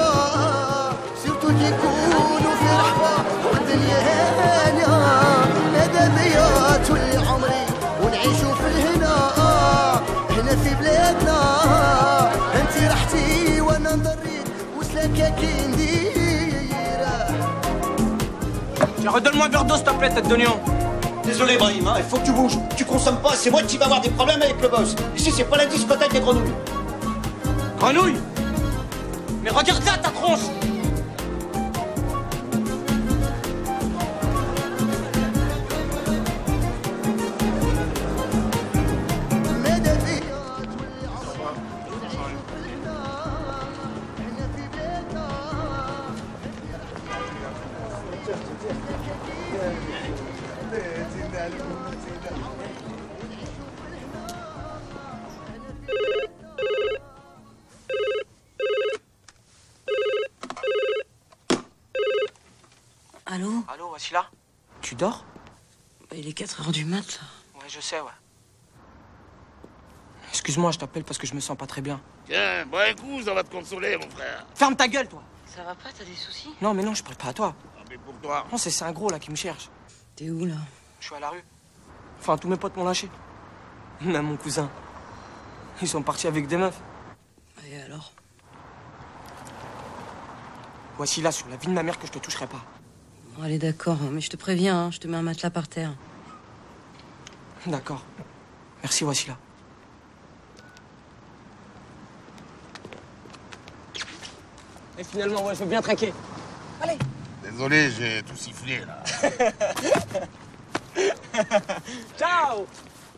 Tiens, redonne-moi un verre d'eau, s'il te plaît, tête d'oignon. Désolé, Brahim, hein, il faut que tu bouges. Tu consommes pas, c'est moi qui vais avoir des problèmes avec le boss. Ici, c'est pas la discothèque des grenouilles. Grenouille? Mais regarde là, ta tronche! Allô? Allô, Wassila? Tu dors? Bah, il est 4h du mat, là. Ouais, je sais, ouais. Excuse-moi, je t'appelle parce que je me sens pas très bien. Tiens, bois un coup, ça va te consoler, mon frère. Ferme ta gueule, toi! Ça va pas, t'as des soucis? Non, mais non, je parle pas à toi. Ah, mais pour toi. Non, c'est un gros, là, qui me cherche. T'es où, là? Je suis à la rue. Enfin, tous mes potes m'ont lâché. Même mon cousin. Ils sont partis avec des meufs. Et alors? Voici là, sur la vie de ma mère, que je te toucherai pas. Bon, allez, d'accord, mais je te préviens, hein, je te mets un matelas par terre. D'accord. Merci, Wassila. Et finalement, ouais, je veux bien trinquer. Allez. Désolé, j'ai tout sifflé, là. Ciao.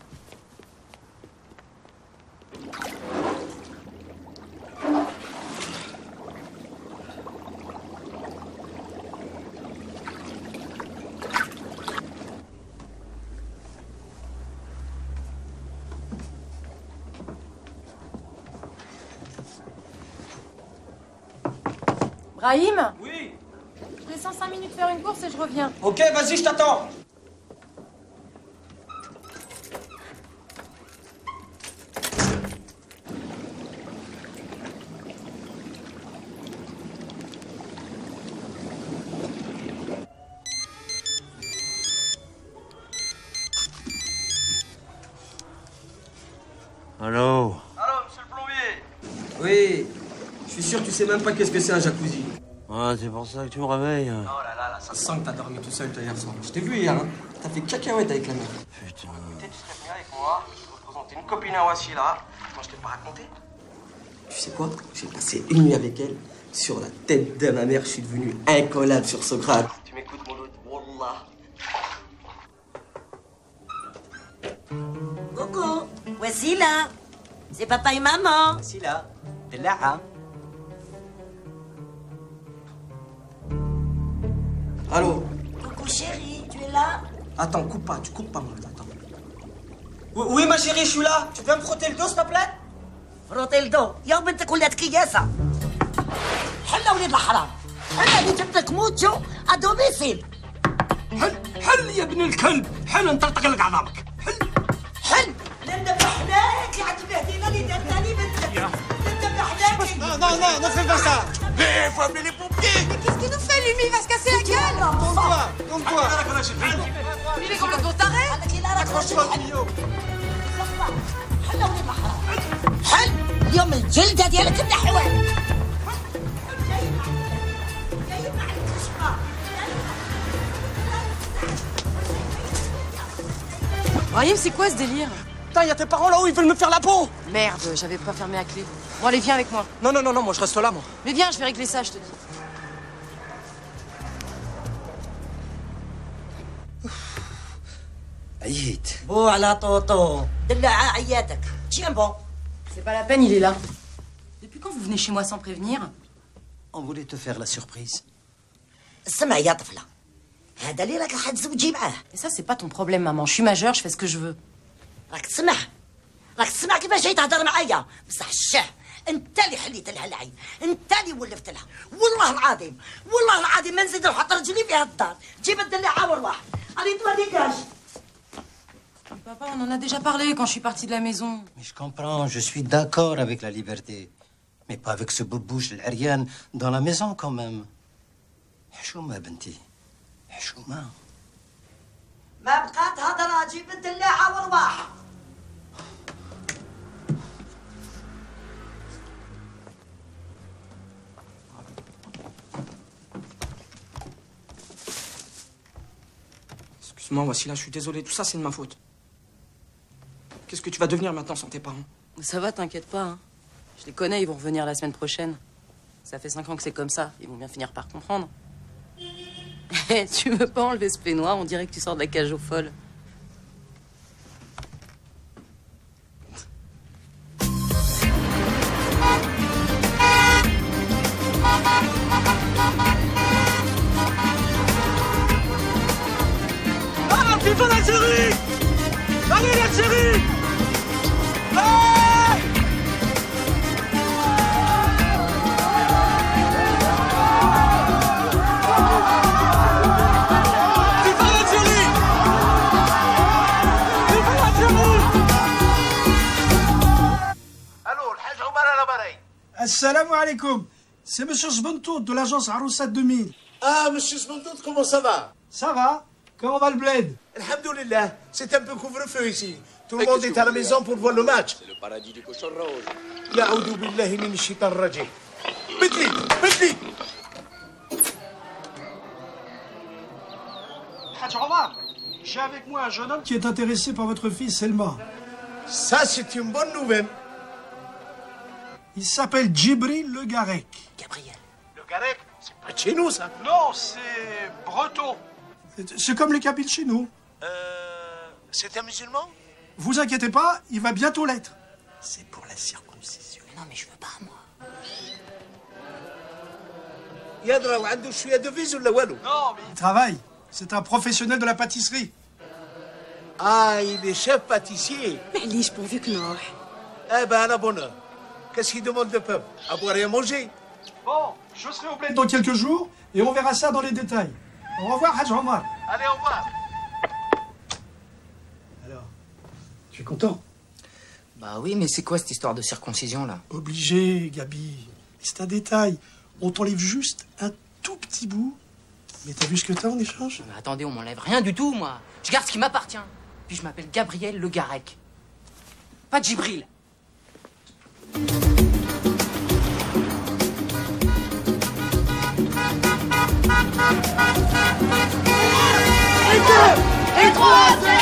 Brahim? Oui. Je descends 5 minutes faire une course et je reviens. Ok, vas-y, je t'attends. Allô? Allô, monsieur le plombier? Oui. Je suis sûr que tu sais même pas qu'est-ce que c'est un jacuzzi. Ouais, c'est pour ça que tu me réveilles. Oh là là, ça sent que t'as dormi tout seul toi hier soir. Je t'ai vu hier, hein. T'as fait cacahuète avec la meuf. Putain. Peut-être tu serais venu avec moi, je te représentais une copine à Wassila. Moi, je t'ai pas raconté. Tu sais quoi? J'ai passé une nuit avec elle. Sur la tête de ma mère, je suis devenu incollable sur ce grade. Tu m'écoutes, mon autre? Wallah. Coucou, Wassila. C'est papa et maman. Wassila, t'es là, hein? Allô? Coucou chérie, tu es là? Attends, coupe pas, tu coupes pas, moi. Attends. Oui, ma chérie, je suis là. Tu peux me frotter le dos, s'il te plaît? فروتي الضو يا بنتك ولات كياسة حل ولاد الحرام أنا اللي جبت لك موتشو أدوميسيل حل يا ابن الكلب حل نطرطق لك عظامك حل نذبح حناك يا عاد بهدينا اللي درتها لي بنتك نذبح حناك Non, non, non, ne fais pas ça. Mais faut appeler les pompiers. Mais qu'est-ce qu'il nous fait, lui? Il va se casser la gueule. Tourne-toi. Il est complètement taré. Accroche-toi, Guillaume. حل اليوم الجلدة ديالك النحوان. Brahim, c'est quoi ce délire? Putain, y a tes parents là-haut, ils veulent me faire la peau. Merde, j'avais pas fermé la clé. Bon, allez, viens avec moi. Non, moi je reste là, moi. Mais viens, je vais régler ça, je te dis. عييت بو على طوطو دلع عياتك tiens bon. C'est pas la peine, il est là. Depuis quand vous venez chez moi sans prévenir? On voulait te faire la surprise. اسمع يا طفلة هذا اللي راك راح تزوجي معاه. Et ça, c'est pas ton problème, maman. Je suis majeure, je fais ce que je veux. راك تسمع كيفاش جاي تهضر معايا بصح الشاه انت اللي حليت لها العين انت اللي ولفت لها والله العظيم ما نزيد نحط رجلي في هالدار جيب الدلع وارواح allez toi dégage. Papa, on en a déjà parlé quand je suis partie de la maison. Mais je comprends, je suis d'accord avec la liberté. Mais pas avec ce boubouche l'Ariane dans la maison quand même. حشومة بنتي حشومة. ما بقات هضره جيب الدلاعه وارواح. Excuse-moi, Wassila, je suis désolé, tout ça c'est de ma faute. Qu'est-ce que tu vas devenir maintenant sans tes parents? Ça va, t'inquiète pas. Hein. Je les connais, ils vont revenir la semaine prochaine. Ça fait 5 ans que c'est comme ça. Ils vont bien finir par comprendre. Tu veux pas enlever ce peignoir? On dirait que tu sors de la cage aux folles. Ah, vive l'Algérie! Allez, l'Algérie! Assalamu alaikum. C'est monsieur Sbentout de l'agence Aroussat 2000. Ah, monsieur Sbentout, comment ça va? Ça va? Comment va le bled? Alhamdoulilah, c'est un peu couvre-feu ici. Tout le monde est à la maison pour voir le match. C'est le paradis du cochon rose. Na'oudou billahi min shaitan rajim. Betli. Hadj Omar, j'ai avec moi un jeune homme qui est intéressé par votre fille Selma. Ça, c'est une bonne nouvelle. Il s'appelle Djibril Le Garec. Gabriel. Le Garec, c'est pas de chez nous, ça. Non, c'est breton. C'est comme les Kabyles chez nous. C'est un musulman? Vous inquiétez pas, il va bientôt l'être. C'est pour la circoncision. Non, mais je veux pas, moi. يضرب عنده شوية de vis ولا والو؟ Non, mais il travaille. C'est un professionnel de la pâtisserie. Ah, il est chef pâtissier. معليش pourvu que نروح. Eh ben, à la bonne heure. Qu'est-ce qu'il demande le peuple? À boire et à manger. Bon, je serai au bled dans quelques jours et on verra ça dans les détails. Au revoir, Hadj Omar. Allez, au revoir. Alors, tu es content? Bah oui, mais c'est quoi cette histoire de circoncision, là? Obligé, Gabi. C'est un détail. On t'enlève juste un tout petit bout. Mais t'as vu ce que t'as en échange? Mais attendez, on m'enlève rien du tout, moi. Je garde ce qui m'appartient. Puis je m'appelle Gabriel Le Garec. Pas Djibril. Et 3-0.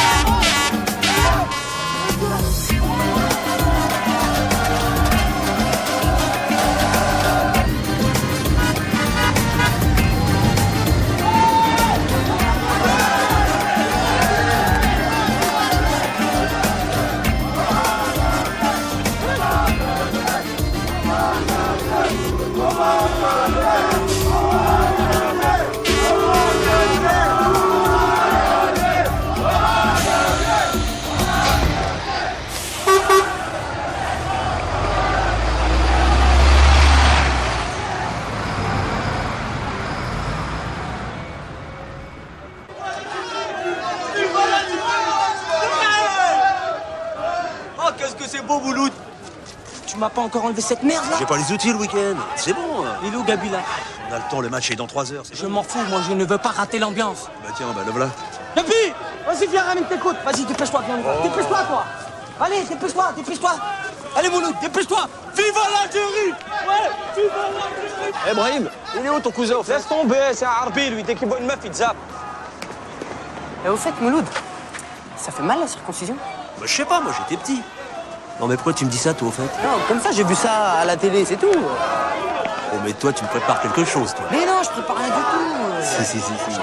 Tu m'as pas encore enlevé cette merde là? J'ai pas les outils le week-end. C'est bon. Il est où Gabi là? On a le temps, le match est dans 3 heures. Je m'en fous, moi je ne veux pas rater l'ambiance. Bah tiens, bah le voilà. Gabi! Vas-y, viens, ramène tes côtes. Vas-y, dépêche-toi, viens, on y va. Dépêche-toi, toi. Allez, dépêche-toi, dépêche-toi. Allez, Mouloud, dépêche-toi. Viva l'Algérie! Ouais, viva l'Algérie! Eh, Brahim, il est où ton cousin au fait? Laisse tomber, c'est un harbi, lui. Dès qu'il voit une meuf, il te zappe. Et au fait, Mouloud, ça fait mal la circoncision? Bah je sais pas, moi j'étais petit. Non mais pourquoi tu me dis ça toi au fait? Non, comme ça, j'ai vu ça à la télé, c'est tout. Oh mais toi tu me prépares quelque chose toi. Mais non, je prépare rien du tout. Si.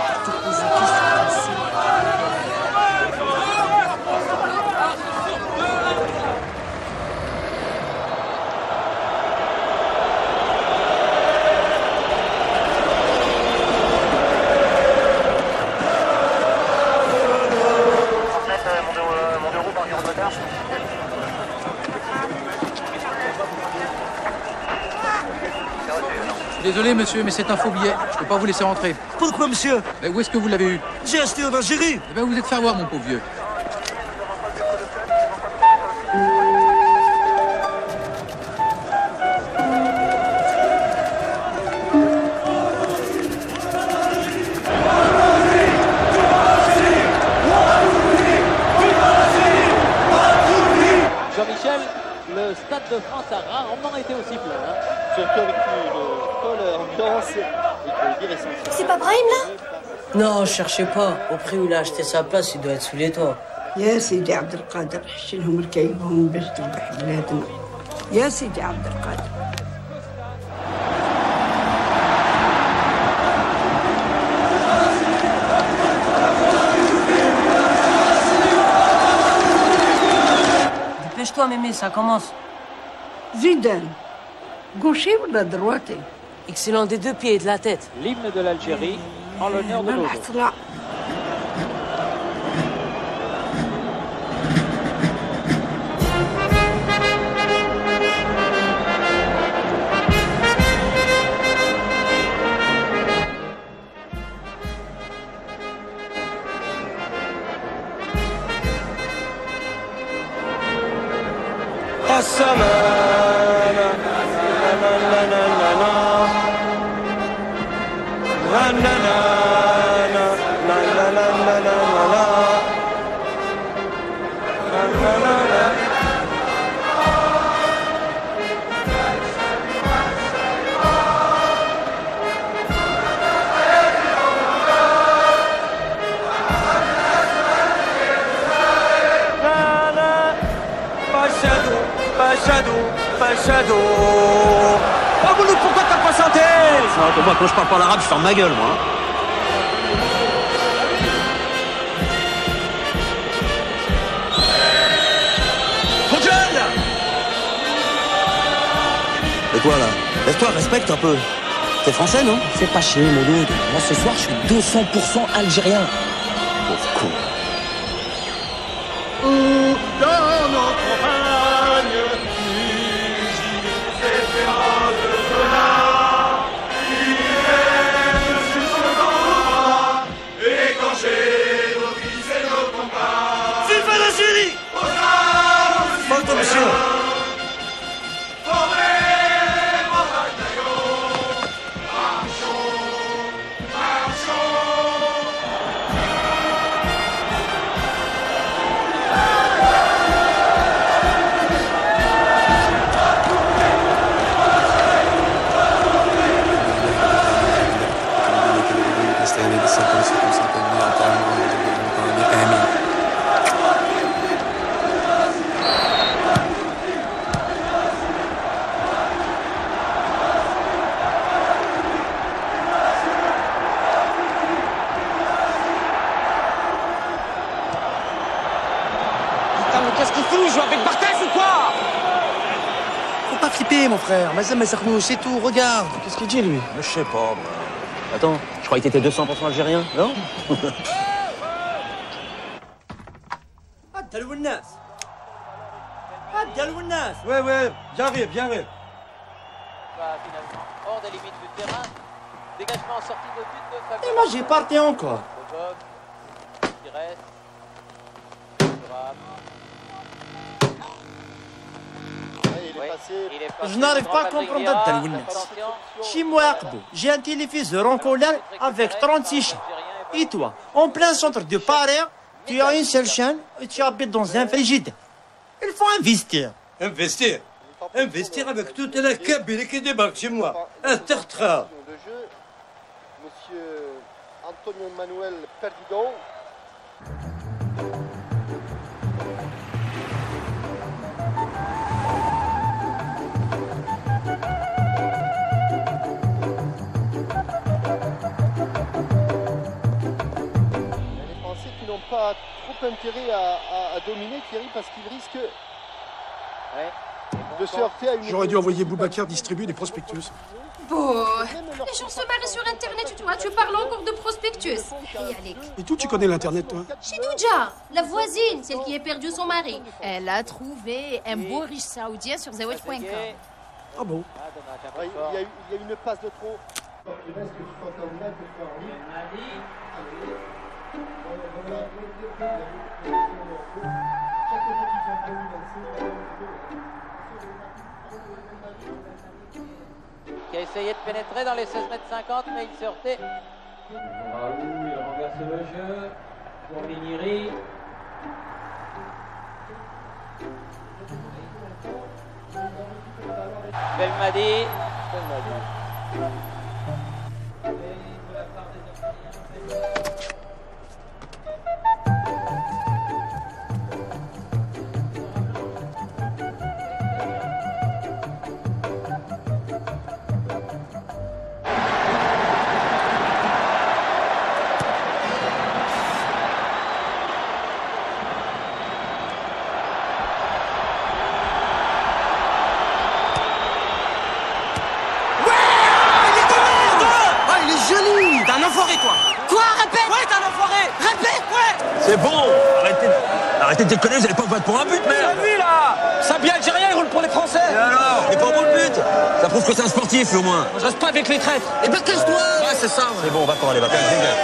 Désolé monsieur, mais c'est un faux billet. Je peux pas vous laisser rentrer. Pourquoi, monsieur? Mais où est-ce que vous l'avez eu? J'ai acheté en Algérie. Eh ben vous êtes fait avoir, mon pauvre vieux. Jean-Michel, le Stade de France a rarement été aussi plein. Hein. Surtout avec une folle ambiance, il faut dire essentiel. C'est pas Brahim là? Non, cherchez pas. Au prix où il a acheté sa place, il doit être sous les toits. يا سيدي عبد القادر حشلهم ركايبهم باش تربح بلادنا يا سيدي عبد القادر. Dépêche-toi, mémé, ça commence. زيدان gaucher ولا droite? Excellent des deux pieds et de la tête. L'hymne de l'Algérie en l'honneur de nos hôtes. Pachado. Oh, Mouloud, pourquoi t'as pas chanté? Moi, quand je parle pas l'arabe, je ferme ma gueule, moi. Et toi, là? Laisse-toi, respecte un peu. T'es français, non? Fais pas chier, Mouloud. Moi, ce soir, je suis 200% algérien. Pauvre con. Dans nos campagnes, Vive l'Algérie! Pardon, monsieur. qu'est-ce qu'il fout? Il joue avec Barthez ou quoi? Faut pas flipper, mon frère. Mazam Sarnou, c'est tout, regarde. Qu'est-ce qu'il dit, lui? Je sais pas, moi. Attends, je croyais que t'étais 200% algérien, non? T'as le Winnas. T'as le Winnas. Ouais, j'arrive. Va finalement hors des limites du terrain. Dégagement en sortie de but de Fabien. Et moi, j'ai parté encore. Bobov qui reste. Je n'arrive pas à comprendre Darwinnas. Chez moi, j'ai un téléviseur en colère avec 36 chaînes. Et toi, en plein centre de Paris, tu as une seule chaîne et tu habites dans un frigidaire. Il faut investir. Investir? Investir avec toute la cabine qui débarque chez moi. Un tartare. Le jeu, monsieur Antonio Manuel Perdigon. Pas trop intérêt à dominer Thierry parce qu'il risque de se heurter à une... J'aurais dû envoyer Boubacar distribuer des prospectus. Bon, les gens se marient sur Internet, tu vois, tu parles encore de prospectus. Hey, Alec. Et tout, tu connais l'Internet, toi? Chez Douja, la voisine, celle qui a perdu son mari. Elle a trouvé un beau riche saoudien sur TheWatch.com. Ah bon? Il y a une passe de trop. Qui a essayé de pénétrer dans les 16 mètres 50, mais il s'est heurté. Raoult, il renverse le jeu pour Viniri. Belmadi. C'est bon. Arrêtez de déconner, vous allez pas vous battre pour un but, merde. T'as vu là? Sabi algérien, il roule pour les Français. Et alors? Il est pas bon le but. Ça prouve que c'est un sportif, au moins. Je reste pas avec les traîtres. Eh ben cache-toi. Ouais, c'est ça. C'est bon, va-t'en, allez, va-t'en.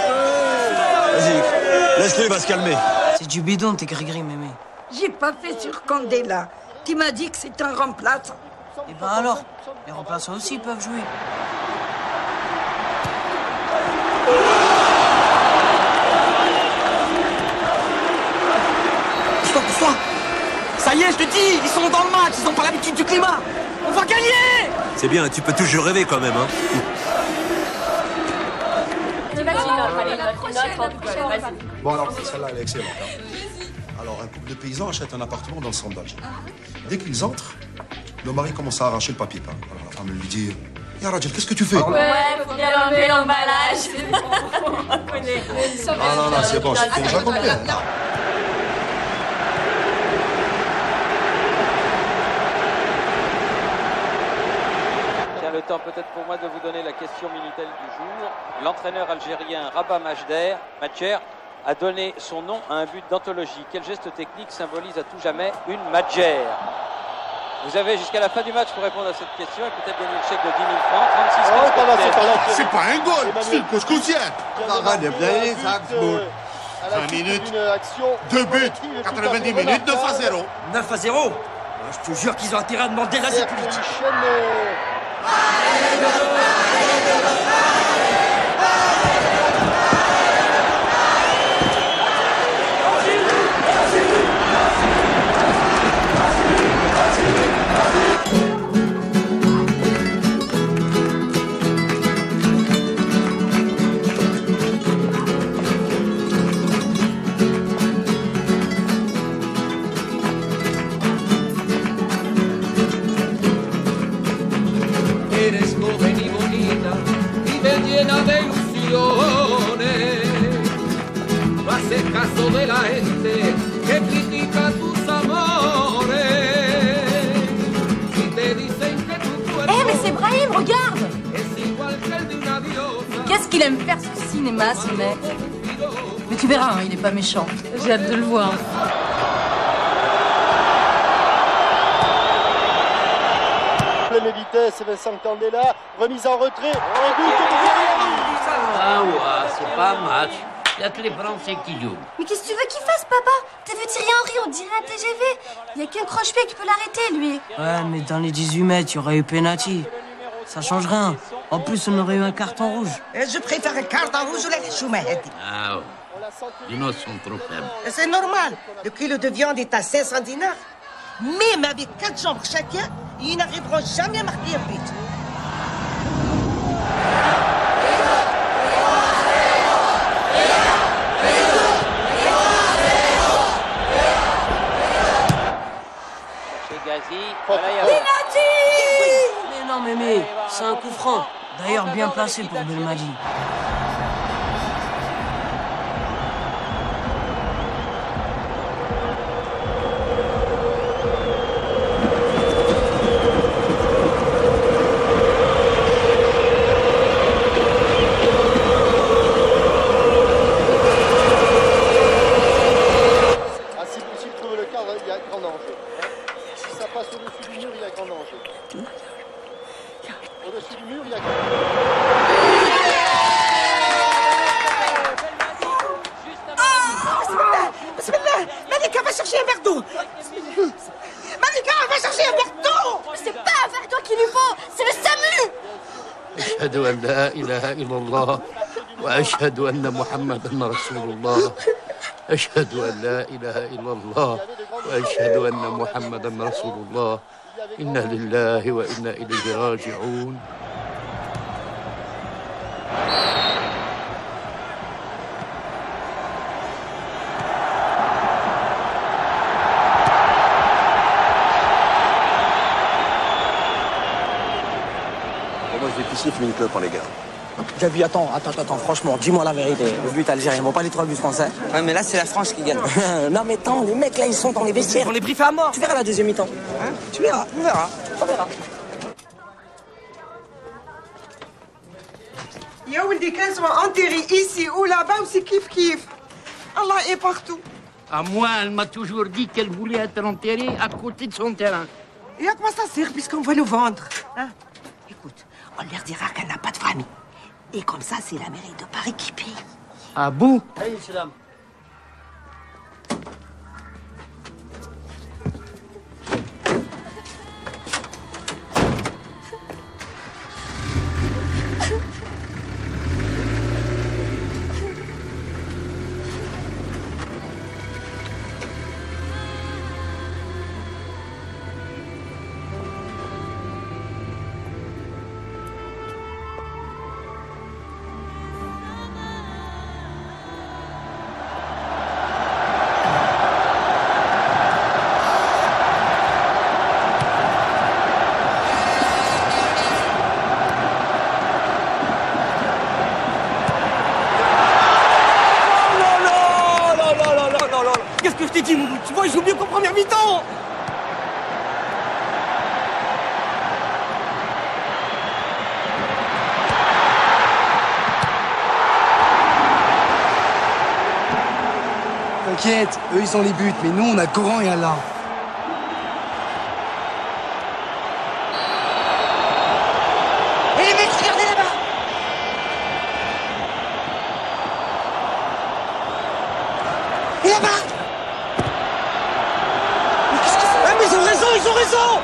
Vas-y, laisse-le, il va se calmer. C'est du bidon, tes gris-gris, mémé. J'ai pas fait sur Candela. Tu m'as dit que c'est un remplaçant. Et ben alors, les remplaçants aussi peuvent jouer. Pousse-toi. Ça y est, je te dis, ils sont dans le match, ils ont pas l'habitude du climat. On va gagner. C'est bien, tu peux toujours rêver quand même, hein. Bon, alors, celle-là, elle est excellente. Hein. Alors, un couple de paysans achète un appartement dans le centre d'Alger. Dès qu'ils entrent, le mari commence à arracher le papier peint. Alors, la femme lui dit « Ya Rajel, qu'est-ce que tu fais ?» Ouais, faut bien enlever l'emballage. On connaît. Non, c'est bon, j'ai déjà compris. Hein. Le temps peut-être pour moi de vous donner la question Minitel du jour. L'entraîneur algérien Rabah Majder a donné son nom à un but d'anthologie. Quel geste technique symbolise à tout jamais une Majder? Vous avez jusqu'à la fin du match pour répondre à cette question et peut-être gagner le chèque de 10 000 francs. 36 C'est pas un goal, c'est une couscoussière. À 5 minutes, 2 buts, 90 minutes, 9-0. 9-0. Je te jure qu'ils ont intérêt à demander l'asile politique. Eres joven y bonita y me llena de ilusiones. No haces caso de la gente que critica tus amores. Si te dicen que tu cuerpo Eh, mais c'est Brahim, regarde! es igual que el de una diosa. Qu'est-ce qu'il aime faire ce cinéma, ce mec? Mais tu verras, hein, il est pas méchant. J'ai hâte de le voir. Pleine vitesse, Vincent Candela, remise en retrait, un but de Ah ouais, c'est pas un match. Il n'y a que les Français qui jouent. Mais qu'est-ce que tu veux qu'il fasse, papa? T'as vu Thierry Henry, on dirait un TGV. Il y a qu'un croche-pied qui peut l'arrêter, lui. Ouais, mais dans les 18 mètres, il y aurait eu penalty. Ça change rien. En plus, on aurait eu un carton rouge. Je préfère un carton rouge ou la chouma. Ah ouais. Les noces sont trop faibles. C'est normal. Le kilo de viande est à 500 dinars. Même avec 4 jambes chacun, ils n'arriveront jamais à marquer un but. Mais non, mémé, c'est un coup franc. D'ailleurs, bien placé pour Belmadi. أشهد أن لا إله إلا الله وأشهد أن محمدا رسول الله أشهد أن لا إله إلا الله وأشهد أن محمدا رسول الله إنا لله وإنا إليه راجعون. Moi, je vais pisser, une club par les gars. Gabi, attends, franchement, dis-moi la vérité. Le but algérien, bon, pas les 3 buts français. Ouais, mais là, c'est la France qui gagne. Non, mais attends, les mecs là, ils sont dans les vestiaires. On les briefe à mort. Tu verras la deuxième mi-temps. Hein? Tu verras, on verra. يا ولدي كان سوا انتيري ici ou là-bas ou c'est kiff. Allah est partout. À moi, elle m'a toujours dit qu'elle voulait être enterrée à côté de son terrain. Et à quoi ça sert puisqu'on va le vendre, hein? Écoute, on leur dira qu'elle n'a pas de famille. Et comme ça, c'est la mairie de Paris qui paye. Ah bon? Allez, salam. Tu vois, il joue mieux qu'en première mi-temps. T'inquiète, eux ils ont les buts, mais nous on a Coran et Allah. Et les mecs, regardez là-bas. Et là-bas. Ils ont raison.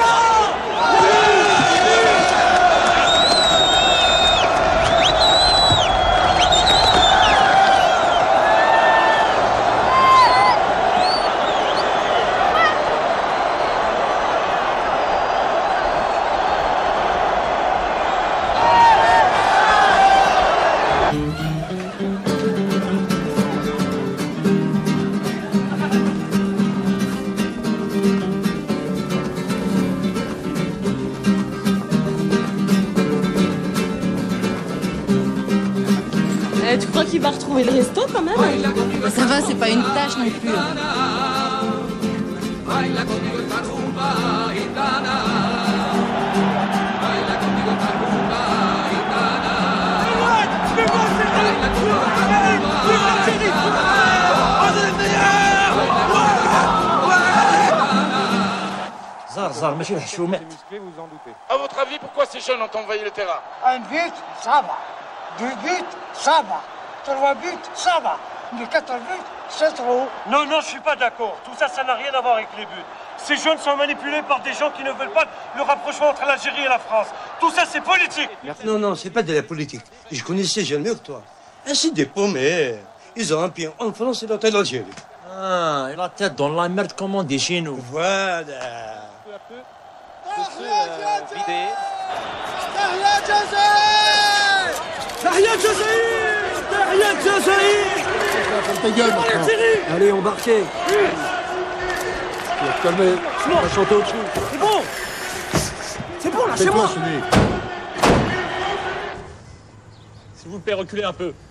Tu crois qu'il va retrouver le resto quand même? Ça va, c'est pas une tâche non plus. Zar, monsieur le choumet. À votre avis, pourquoi ces jeunes ont envahi le terrain? Un but, ça va. 2 buts, ça va. 3 buts, ça va. Mais 14 buts, c'est trop. Non, non, je suis pas d'accord. Tout ça, ça n'a rien à voir avec les buts. Ces jeunes sont manipulés par des gens qui ne veulent pas le rapprochement entre l'Algérie et la France. Tout ça, c'est politique. Non, non, c'est pas de la politique. Je connais ces jeunes mieux que toi. C'est des paumés. Ils ont un pied en France et l'autre en Algérie. Ah, et la tête dans la merde comme on dit chez nous. Voilà. Peu à peu, se vider. Allez, embarquez. Calmez. On va chanter au-dessus. C'est bon. C'est bon, lâchez-moi. S'il vous plaît, reculez un peu.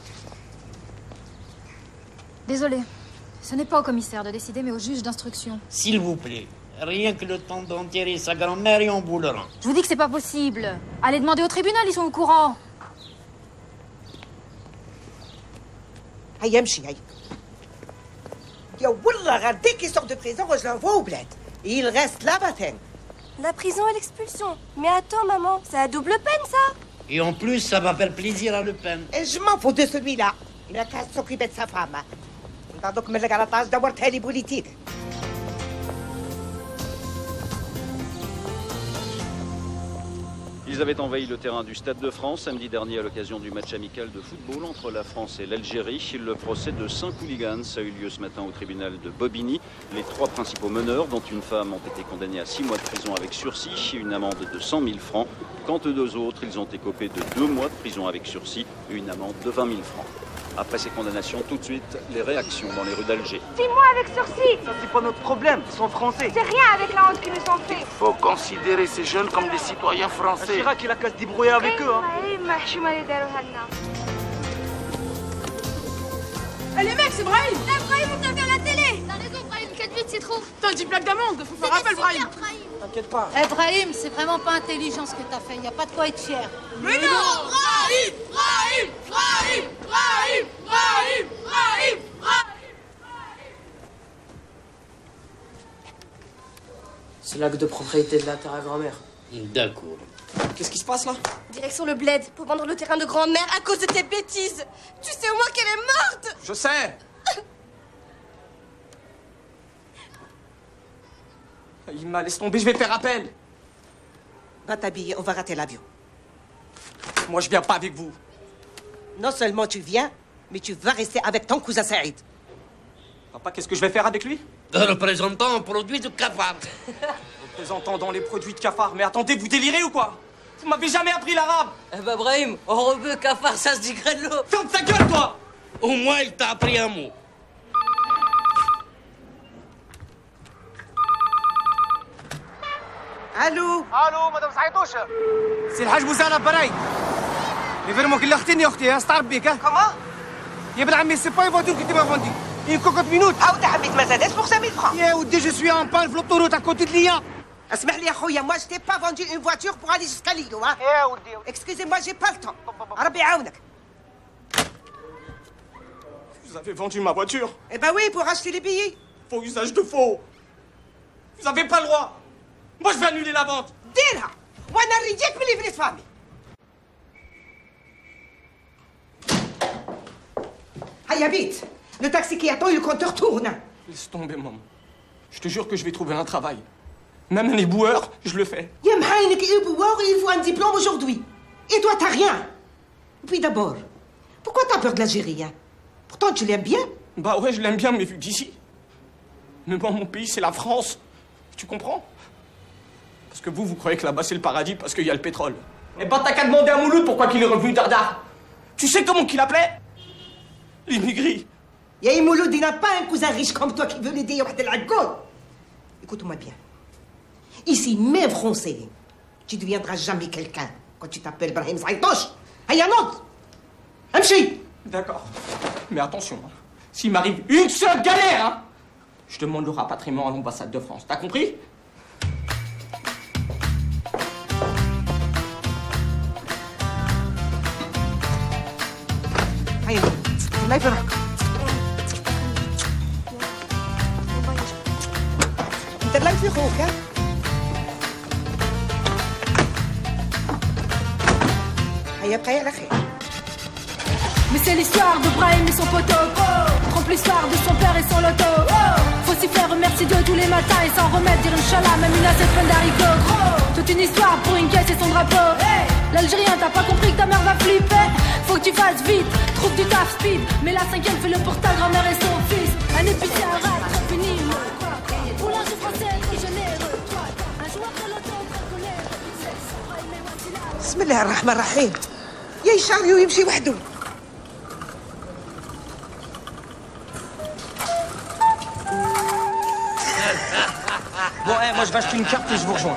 Désolé. Ce n'est pas au commissaire de décider, mais au juge d'instruction. S'il vous plaît, rien que le temps d'enterrer sa grand-mère et on boulera. Je vous dis que c'est pas possible. Allez demander au tribunal, ils sont au courant. هيا امشي هيا يا والله غير dès qu'il sort de prison je l'envoie au bled. Il reste là-bas. La prison et l'expulsion. Mais attends, maman, c'est à double peine, ça. Et en plus, ça va faire plaisir à Le Pen. Et je m'en fous de celui-là. Il a qu'à s'occuper de sa femme. Donc, من الغلطات دورتها لي بوليتيك. Ils avaient envahi le terrain du Stade de France samedi dernier à l'occasion du match amical de football entre la France et l'Algérie. Le procès de 5 hooligans a eu lieu ce matin au tribunal de Bobigny. Les 3 principaux meneurs, dont une femme, ont été condamnés à 6 mois de prison avec sursis et une amende de 100 000 francs. Quant aux 2 autres, ils ont écopé de 2 mois de prison avec sursis et une amende de 20 000 francs. Après ces condamnations, tout de suite, les réactions dans les rues d'Alger. 6 mois avec sursis. Ça, c'est pas notre problème. Ils sont français. C'est rien avec la honte qu'ils nous ont fait. Il faut considérer ces jeunes comme des citoyens français. Chirac, il a qu'à se débrouiller avec eux. Hein. Eh les mecs, c'est Brahim. Brahim, on vient à la télé. T'as raison, Brahim, 4 vite, c'est trop. T'as 10 plaques d'amende, faut faire appel, Brahim. T'inquiète pas. Eh, Brahim, c'est vraiment pas intelligent ce que t'as fait. Y a pas de quoi être fier. Mais non, Brahim, Brahim, Brahim, Brahim, Brahim, Brahim, Brahim. C'est l'acte de propriété de la terre à grand-mère. D'accord. Qu'est-ce qui se passe là? Direction le bled pour vendre le terrain de grand-mère à cause de tes bêtises. Tu sais au moins qu'elle est morte. Je sais. Ima, laisse tomber, je vais faire appel. Va t'habiller, on va rater l'avion. Moi, je viens pas avec vous. Non seulement tu viens, mais tu vas rester avec ton cousin Saïd. Papa, qu'est-ce que je vais faire avec lui? Représentant en produit de cafard. Représentant dans les produits de cafard. Mais attendez, vous délirez ou quoi? Vous m'avez jamais appris l'arabe. Eh ben, Brahim, rebeu, cafard, ça se dit grêle l'eau. Ferme ta gueule, toi. Au moins, il t'a appris un mot. Allô? الو مدام سعيدوش سي الحاج بوسالة براي ليفرمون كي اختي اختي استعرف بيك كومون يا ابن عمي سي با اون فواتور كي تي ما فوندي une cocotte minute عاود حبيت مرسيدس pour 5000 francs. يا ودي جو سوي ان بان في l'autoroute à côté de Lyon. اسمح لي يا خويا moi je t'ai pas vendu une voiture pour aller jusqu'à Lyon hein. يا ودي Excusez-moi, j'ai pas le temps. ربي يعاونك. Vous avez vendu ma voiture. Eh ben oui, pour acheter les billets. Faux usage de faux. Vous avez pas le droit. Moi, je vais annuler la vente. ديرها وانا نريجيك من ليفري فامي. هيا بيت. Le taxi qui attend, le compteur tourne. Laisse tomber, maman. Je te jure que je vais trouver un travail. Même un éboueur, je le fais. يا محاينك éboueur, il faut un diplôme aujourd'hui. Et toi, t'as rien. Et puis d'abord, pourquoi t'as peur de l'Algérie hein? Pourtant, tu l'aimes bien. Bah ouais, je l'aime bien, mais vu d'ici. Mais moi, mon pays, c'est la France. Tu comprends? Parce que vous croyez que là-bas, c'est le paradis parce qu'il y a le pétrole. Eh ben, t'as qu'à demander à Mouloud pourquoi qu'il est revenu Dardar. Tu sais comment qu'il appelait? L'immigré. Y'a Mouloud, il n'a pas un cousin riche comme toi qui veut l'aider à de l'alcool. Écoute-moi bien. Ici, même français, tu ne deviendras jamais quelqu'un quand tu t'appelles Brahim Saïdouche. Aïe, Nantes. Amchi. D'accord. Mais attention, hein. S'il m'arrive une seule galère, hein, je demande le rapatriement à l'ambassade de France. T'as compris? Aïe, الله يفرحك. انت الله يفرحوك ها. هيا بقى على خير. Mais c'est l'histoire de Brahim et son poteau. Trompe l'histoire de son père et son loto. Faut s'y faire remercier Dieu tous les matins et s'en remettre, dire Inch'Allah, même une assiette pleine d'haricots. Toute une histoire pour une caisse et son drapeau. L'Algérien, t'as pas compris que ta mère va flipper. Faut que tu fasses vite, trouve du taf speed. Mais la cinquième, fais-le pour ta grand-mère et son fils. Un épicier arabe, très puni. Pour l'argent français, très généreux. Toi, un joueur de loto, très colère. بسم الله الرحمن الرحيم. يا يشعل ويمشي وحده. Bon, moi je vais acheter une carte et je vous rejoins.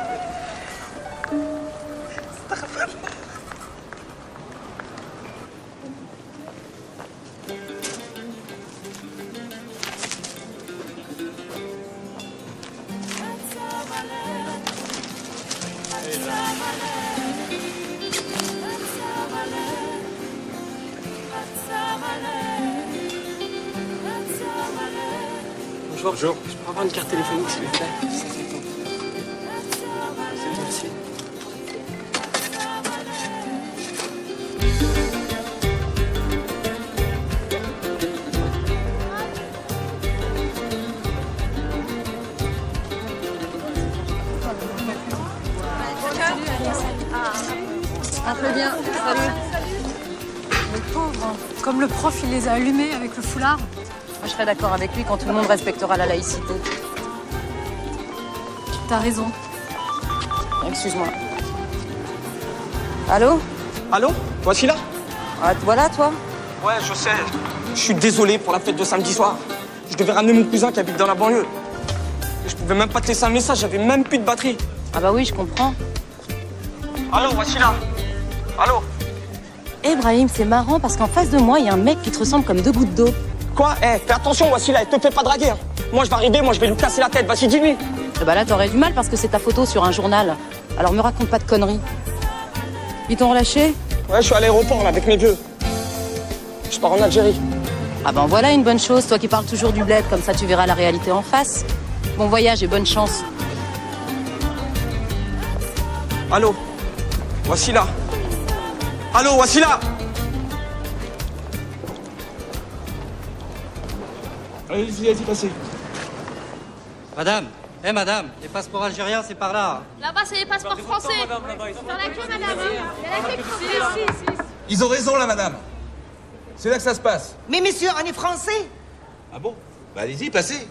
Bonjour. Je peux avoir une carte téléphonique, s'il vous plaît? Merci. Un peu bien, salut. Le pauvre, comme le prof, il les a allumés avec le foulard. Moi, je serais d'accord avec lui quand tout le monde respectera la laïcité. T'as raison. Excuse-moi. Allô? Allô? Voici là? Ah, voilà, toi? Ouais, je sais. Je suis désolé pour la fête de samedi soir. Je devais ramener mon cousin qui habite dans la banlieue. Je pouvais même pas te laisser un message, j'avais même plus de batterie. Ah bah oui, je comprends. Allô, voici là. Allô? Eh, Brahim, c'est marrant parce qu'en face de moi, il y a un mec qui te ressemble comme deux gouttes d'eau. Quoi? Fais attention, voici là, te fais pas draguer. Hein. Moi, je vais arriver, je vais lui casser la tête. Vas-y, dis-lui. Eh bah là, t'aurais du mal parce que c'est ta photo sur un journal. Alors me raconte pas de conneries. Ils t'ont relâché? Ouais, je suis à l'aéroport, là, avec mes vieux. Je pars en Algérie. Ah ben voilà une bonne chose, toi qui parles toujours du bled, comme ça tu verras la réalité en face. Bon voyage et bonne chance. Allô? Voici là. Allô, voici là. Allez-y, passez. Madame, madame, les passeports algériens, c'est par là. Là-bas, c'est les passeports français. Dans la queue, madame. Il y a la queue qui Ils ont raison, là, madame. C'est là que ça se passe. Mais monsieur, on est français. Ah bon? Bah allez-y, passez.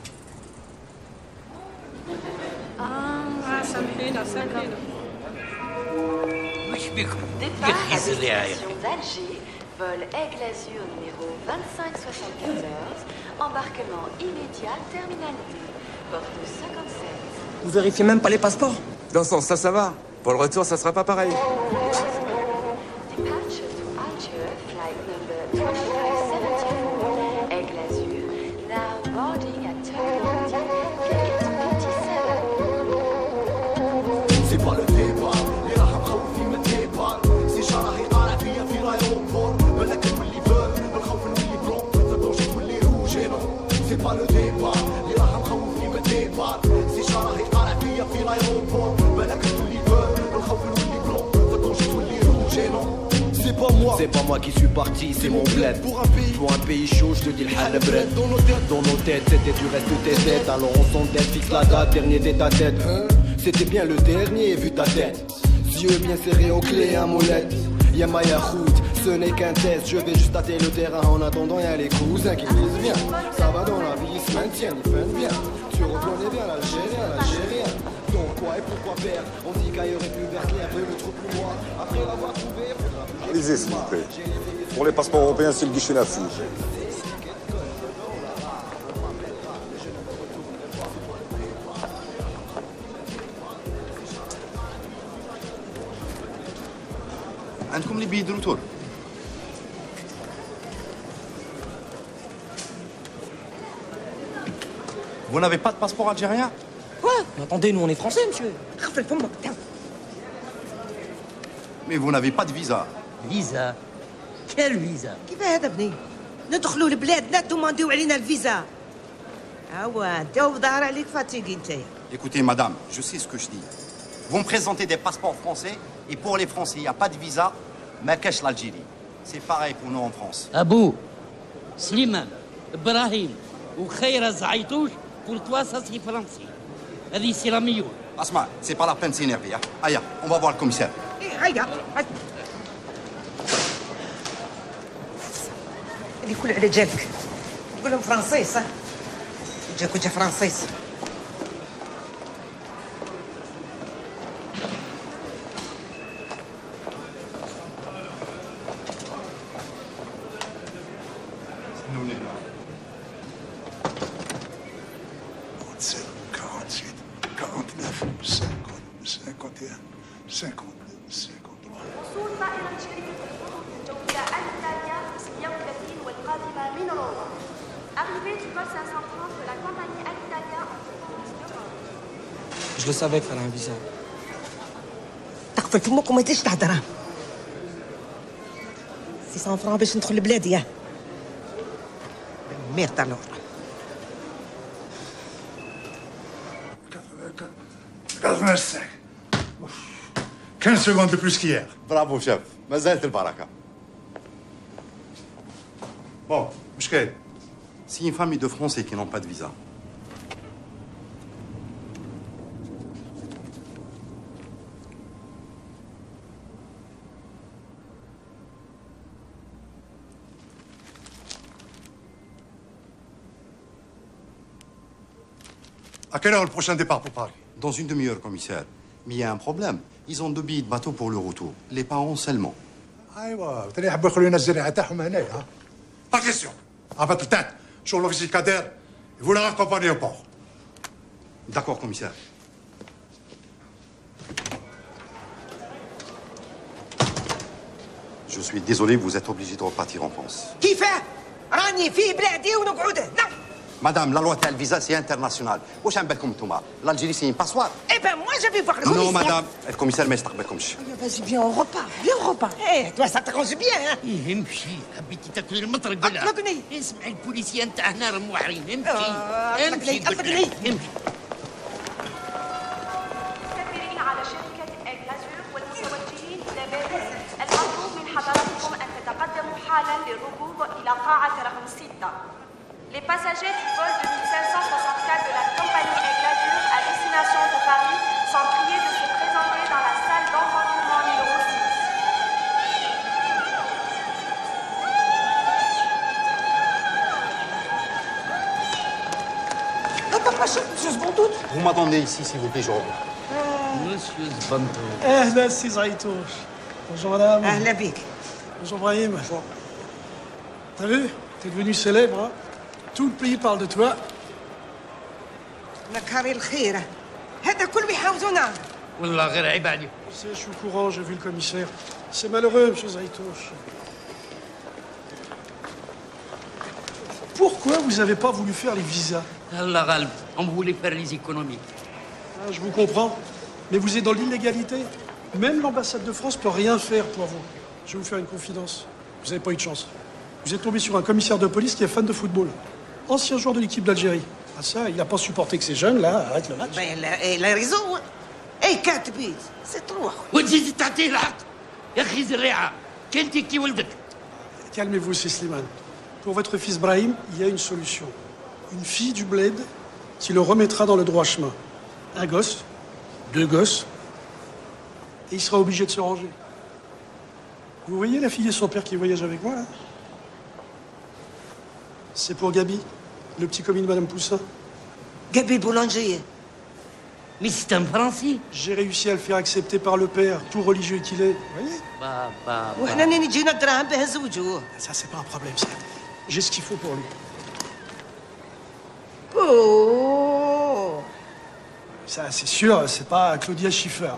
Départ à destination d'Alger, vol Aigle Azur numéro 2574, embarquement immédiat, terminal D, porte 57. Vous vérifiez même pas les passeports? Dans ce sens, ça va. Pour le retour, ça sera pas pareil. Departure to Alger, flight number 2574, Aigle Azur, now boarding at terminal D, gate 27. C'est pas le débat, les راح مخوفين من الديبار، سي شراهي طالع فيا في l'aéroport، بالك نولي فور، بالخوف نولي بلون، فالدوش تولي روج et non. C'est pas le débat, les راح مخوفين من الديبار، سي شراهي طالع فيا في l'aéroport، بالك نولي فور، بالخوف نولي بلون، فالدوش تولي روج et non. C'est pas moi qui suis parti, c'est mon bled. Pour un pays chaud, je te dis le halabred. Dans nos têtes, c'était du reste de tes têtes. Alors on s'endette, fixe la date, dernier tête à tête. C'était bien le dernier, vu ta tête. Yeux bien serrés aux clés, à molette. Yama Yahoud, ce n'est qu'un test. Je vais juste tâter le terrain en attendant, y'a les cousins qui disent bien. Ça va dans la vie, ils se maintiennent, ils peinent bien. Tu reconnais bien l'Algérien. Donc quoi et pourquoi faire? On dit qu'ailleurs est plus vert, l'air le trou plus noir. Après l'avoir trouvé, faudra plus. Lisez, s'il vous plaît. Pour les passeports européens, c'est le guichet là-dessus. عندكم لي بيي دو روتور. Vous n'avez pas de passeport algérien? Quoi? Mais attendez, nous on est français, monsieur. Mais vous n'avez pas de visa. فيزا؟ كيف فيزا؟ كيف هذا بني؟ ندخلوا لبلادنا تمانديو علينا الفيزا. هوا انت وظهر عليك فاتيكي نتايا. Écoutez, madame, je sais ce que je dis. Vous me présentez des passeports français, et pour les Français, il n'y a pas de visa, mais cache l'Algérie. C'est pareil pour nous en France. Abou, Slimane, Ibrahim ou Khaira Zaïtouch, pour toi, ça c'est français. Allez, c'est la meilleure. Asma, c'est pas la peine de s'énerver. Hein. Aïe, on va voir le commissaire. هيا اللي كل على جالك تقول لهم فرنسيس جاك وجا فرنسيس وصول طائرة شركة الخطوط الجوية الإيطالية 530 والقادمة من روما. Arrivée du vol 530 de la compagnie Alitalia en provenance d'Europe. Je le savais qu'il fallait un visa. تقفل فمك وما تجيش تهدر 600 فرنك باش ندخل البلاد ياه ميرد alors 85. 15 secondes de plus qu'hier. Bravo, chef. Mazal el baraka. Bon, Mishkel. Si une famille de Français qui n'ont pas de visa. À quelle heure le prochain départ pour Paris? Dans une demi-heure, commissaire. Mais il y a un problème. Ils ont 2 billets de bateau pour le retour. Les parents seulement. ايوه بالتالي يحبوا يخلوا لنا الزريعه تاعهم هنا ها. Pas question. En fait, le tête, sur l'officier Kader, et vous la raccompagnez au port. D'accord, commissaire. Je suis désolé, vous êtes obligé de repartir en France. كيف راني في بلادي ونقعد هنا Madame, la loi tel visa, c'est international. Où est-ce que l'Algérie, c'est une passoire. Eh ben moi je vais voir le commissaire. Non, madame, le commissaire ما يستقبلكمش. Vas-y, viens au repas, viens au repas. Eh, toi ça t'arrange bien, hein. امشي حبيتي تاكلي المطرق ولا؟ اطلقني. اسمع البوليسيه نتاعنا راهم واعرين. امشي اطلقني اطلقني. امشي. مسافرين على شركة إغلازور والمتوجهين إلى باريس. المطلوب من حضراتكم أن تتقدموا حالا للركوب إلى قاعة رقم 6. Les passagers du vol de 1564 de la compagnie Aigle-Azur à destination de Paris sont priés de se présenter dans la salle d'embarquement numéro 6. Attends, pas cher, monsieur Zbandout. Vous m'attendez ici, s'il vous plaît, je reviens. Monsieur Zbandout. اهلا سي زعيتوش. Bonjour madame. أهلا بك. Bonjour Brahim. T'as vu? T'es devenu célèbre, hein? Tout le pays parle de toi. نكاري الخير هذا كل يحاوزونا. والله غير عيب عليك. Je suis au courant, j'ai vu le commissaire. C'est malheureux, monsieur Zaïtouch. Pourquoi vous n'avez pas voulu faire les visas? Allah ghalb, on voulait faire les économies. Ah, je vous comprends. Mais vous êtes dans l'illégalité. Même l'ambassade de France peut rien faire pour vous. Je vais vous faire une confidence. Vous n'avez pas eu de chance. Vous êtes tombé sur un commissaire de police qui est fan de football. Ancien joueur de l'équipe d'Algérie. Ah ça, il n'a pas supporté que ces jeunes-là arrêtent le match. Ben, il a raison. Et 4 buts, c'est trop. وتزيد تعطيه الحق. يا اخي زريعه كنتي كي ولدك. Calmez-vous, c'est Slimane. Pour votre fils Brahim, il y a une solution. Une fille du bled qui le remettra dans le droit chemin. Un gosse, 2 gosses, et il sera obligé de se ranger. Vous voyez la fille et son père qui voyagent avec moi, là? C'est pour Gabi, le petit commis de Madame Poussin. Gabi le boulanger. Mais c'est un français. J'ai réussi à le faire accepter par le père, tout religieux qu'il est. Vous voyez? وحنا نجينا الدراهم بها زوجوه. Ça, c'est pas un problème, ça. J'ai ce qu'il faut pour lui. Oh. Ça, c'est sûr, c'est pas Claudia Schiffer.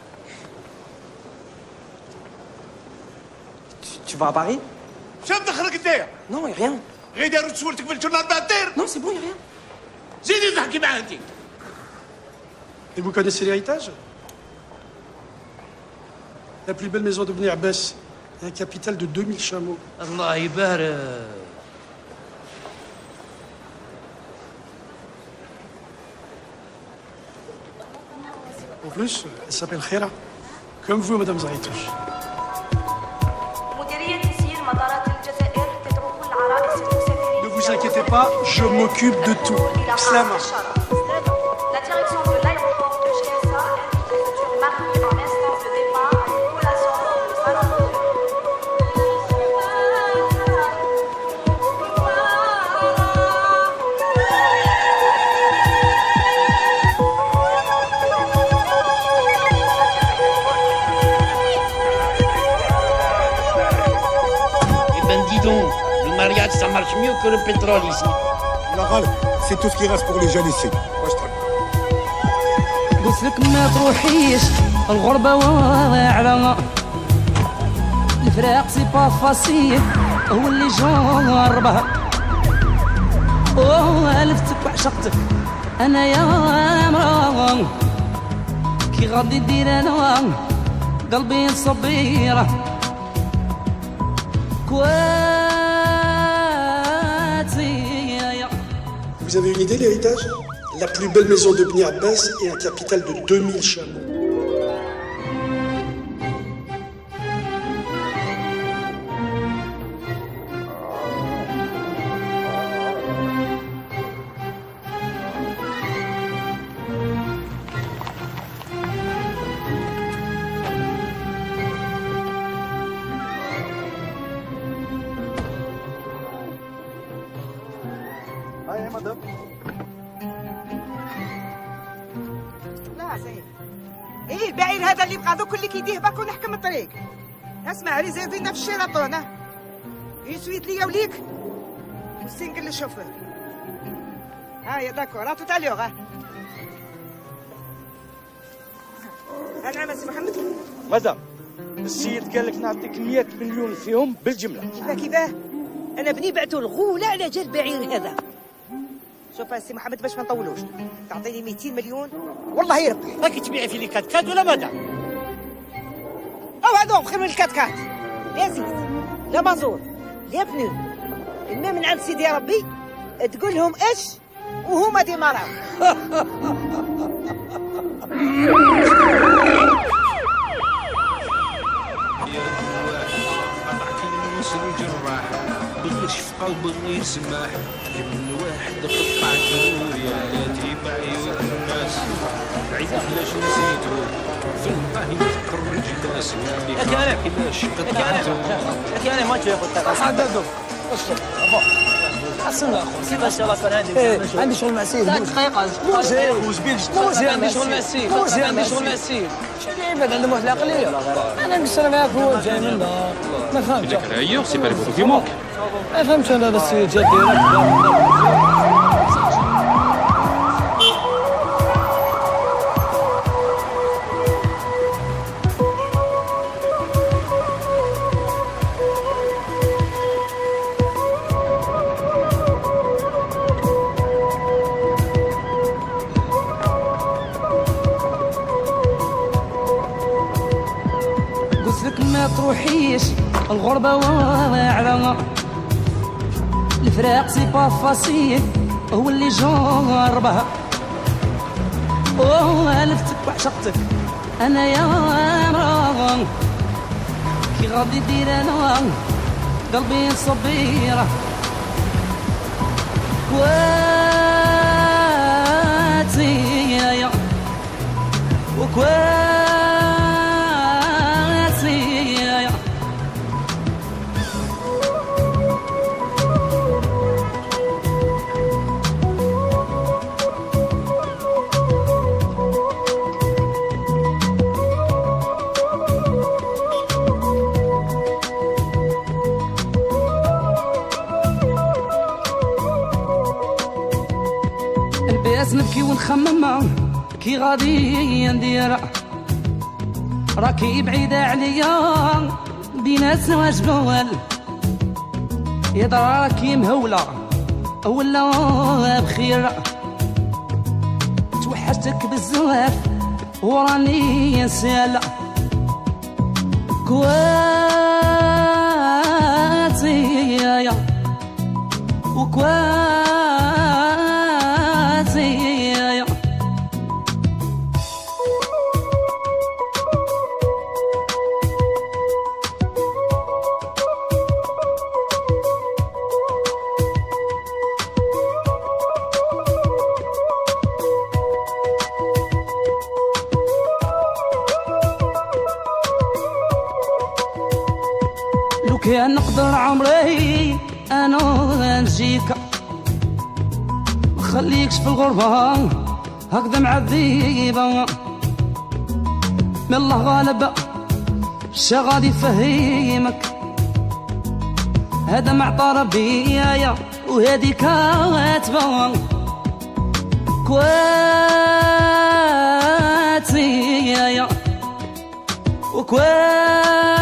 Tu vas à Paris? شنو دخلك انت؟ Non, y a rien. غير داروا تصورتك في الجورنال باتير؟ Non, c'est bon, y a rien. زيدي تحكي معاه انت. Et vous connaissez l'héritage? La plus belle maison de Bnei Abbas, un capital de 2000 chameaux. الله يبارك. En plus, elle s'appelle Khaira. Comme vous, Madame Zaïtouch. مديرية تسيير inquiétez pas, je m'occupe de tout. Slama. La direction de l'aéroport de GSA invite les futurs mariés en instance de départ à une collation dans le salon d'honneur. Eh ben dis donc, le mariage ça marche mieux que le pétrole ici. La غالب, c'est tout ce qui reste pour les jeunes ici. قلت لك ما تروحيش الغربة واعرة الفراق سي با فاسيل هو اللي جربها والفتك وعشقتك انا يا مرا كي غادي ندير انا قلبي صبيرة Vous avez une idée, l'héritage? La plus belle maison de Bni Abbas et un capital de 2000 chameaux. هاي مدام. لا زين. ايه البعير هذا اللي بقى دوك اللي كيديه باكو نحكم الطريق. اسمع ريزيرفينا في الشيراتون ها. يسويت ليا وليك وسينقل للشوفور. هاي داكور تو تاليوغ ها. نعم سي محمد. مدام السيد قال لك نعطيك 100 مليون فيهم بالجمله. كيفاه انا بني بعتو الغوله على جال البعير هذا. شوف سي محمد باش ما نطولوش تعطيني 200 مليون والله يربح. راكي تبيعي في لي كات كات ولا ماذا؟ او هذوك خير من الكات كات يا سيدي. لا مازور لا بنو الماء من عند سيدي يا ربي تقول لهم ايش وهما دي مرض. بغي يسمح من واحد قطع كوريا التي بعيون الناس عيد علاش نسيتو في القهي تخرج ناس يا كريم علاش يا كريم ما تاخذ حددوا حسن اخو سيب الشباب عندي شغل مع سيد دقيقه موجي عندي شغل مع سيد عندي شغل مع سيد بعد عندهم واحد العقليه انا مقصر معاك هو جاي من ما فهمتش d'ailleurs c'est pas les photos qui manquent. فهمت انا بس جا ديريكت قلت لك ما تروحيش الغربة واعرة الفراق سي با فاسيل هو اللي جربها لفتك وعشقتك انا يا مرا كي غادي ندير انا قلبي صبيرة كواتي يا وكواتي يا الباس نبكي ونخمم كي غادي ندير راكي بعيدة عليا بيناتنا واش بوال يا دراكي مهولة ولا بخير توحشتك بزاف وراني نسال كواتي يا وكواتي يا يقدر عمري انا نجيك مخليكش في الغربة هكذا معذبة من الله غالب شا غادي يفهمك هذا معطى ربي يا وهادي كاتبة كواتي يا وكواتي